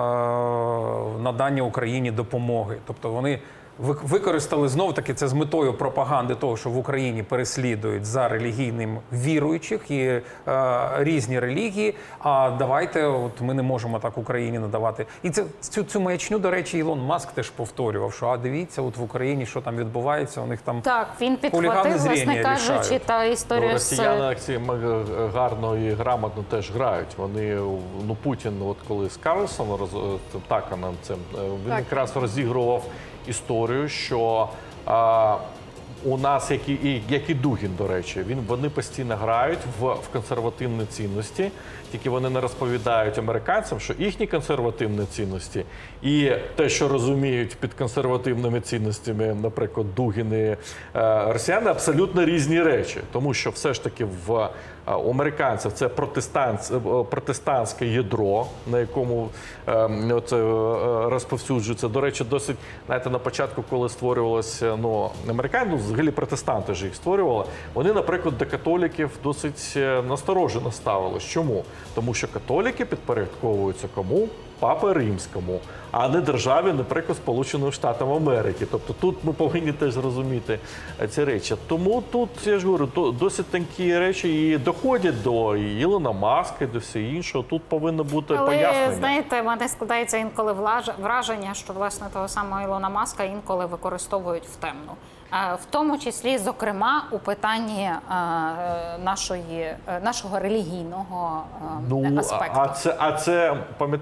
надання Україні допомоги. Тобто вони використали знов-таки це з метою пропаганди того, що в Україні переслідують за релігійним віруючих і е, різні релігії, а давайте, от ми не можемо так Україні надавати. І це, цю, цю маячню, до речі, Ілон Маск теж повторював, що а дивіться, от в Україні, що там відбувається, у них там Так, він хулігани підхватив, власне зріння кажучи, рішають. та Ну, історію росіяни з... акції гарно і грамотно теж грають. Вони, ну, Путін, от коли з Карлсоном, роз, так, нам це, він Так. якраз розігрував історію, що а, у нас, як і, і, як і Дугін, до речі, він, вони постійно грають в, в консервативні цінності, тільки вони не розповідають американцям, що їхні консервативні цінності і те, що розуміють під консервативними цінностями, наприклад, Дугін і е, росіяни, абсолютно різні речі. Тому що все ж таки в у американців це протестант, протестантське ядро, на якому е, це розповсюджується. До речі, досить, знаєте, на початку, коли створювалося, ну, американці, ну, взагалі протестанти ж їх створювали, вони, наприклад, до католіків досить насторожено ставились. Чому? Тому що католіки підпорядковуються кому? Папи Римському, а не державі, наприклад, Сполучених Штатів Америки. Тобто тут ми повинні теж розуміти ці речі. Тому тут, я ж говорю, досить тонкі речі і доходять до Ілона Маска, і до всього іншого. Тут повинно бути Але, пояснення. знаєте, в мене складається інколи враження, що, власне, того самого Ілона Маска інколи використовують в темну. В тому числі, зокрема, у питанні нашої, нашого релігійного ну, аспекту. А це, а це, пам'ятаєте, ми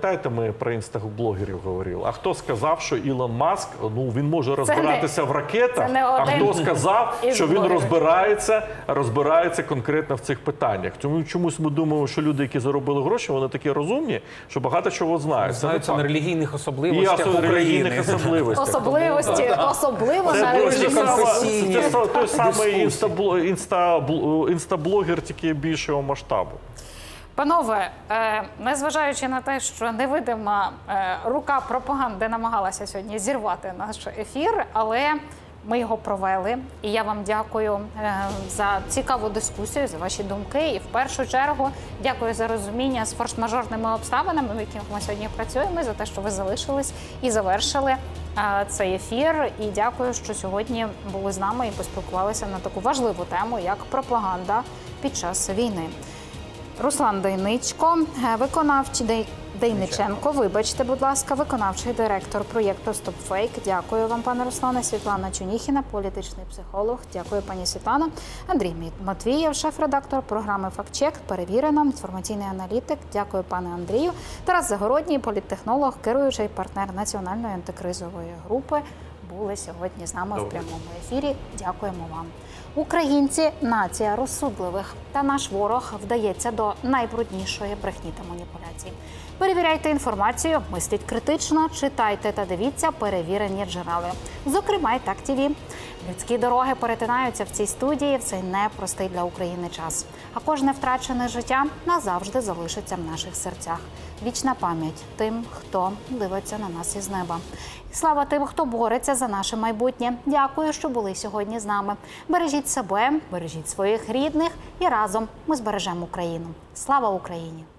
ми про інстаблогерів говорили. А хто сказав, що Ілон Маск, ну, він може розбиратися не, в ракетах, а хто сказав, що він блогерів. розбирається, розбирається конкретно в цих питаннях. Тому чомусь ми думаємо, що люди, які заробили гроші, вони такі розумні, що багато чого знають. Знаються на релігійних І особливостях релігійних України. особливостях. Особливості, особливо Це на просто релігійній саме- конфесійні це той самий дискусії. інстабло- інстабло- інстаблогер, тільки більшого масштабу. Панове, е, незважаючи на те, що невидима е, рука пропаганди намагалася сьогодні зірвати наш ефір, але ми його провели. І я вам дякую е, за цікаву дискусію, за ваші думки. І в першу чергу дякую за розуміння з форс-мажорними обставинами, в яких ми сьогодні працюємо, за те, що ви залишились і завершили е, цей ефір. І дякую, що сьогодні були з нами і поспілкувалися на таку важливу тему, як пропаганда під час війни. Руслан Дейничко, виконавчий Дей... Дейниченко, вибачте, будь ласка, виконавчий директор проєкту «Стопфейк». Дякую вам, пане Руслане. Світлана Чуніхіна, політичний психолог. Дякую, пані Світлана. Андрій Матвієв, шеф-редактор програми «Фактчек», перевірено, інформаційний аналітик. Дякую, пане Андрію. Тарас Загородній, політтехнолог, керуючий партнер Національної антикризової групи, були сьогодні з нами в прямому ефірі. Дякуємо вам. Українці – нація розсудливих, та наш ворог вдається до найбруднішої брехні та маніпуляцій. Перевіряйте інформацію, мисліть критично, читайте та дивіться перевірені джерела. Зокрема, і так ті ві. Людські дороги перетинаються в цій студії в цей непростий для України час. А кожне втрачене життя назавжди залишиться в наших серцях. Вічна пам'ять тим, хто дивиться на нас із неба. Слава тим, хто бореться за наше майбутнє. Дякую, що були сьогодні з нами. Бережіть себе, бережіть своїх рідних і разом ми збережемо Україну. Слава Україні!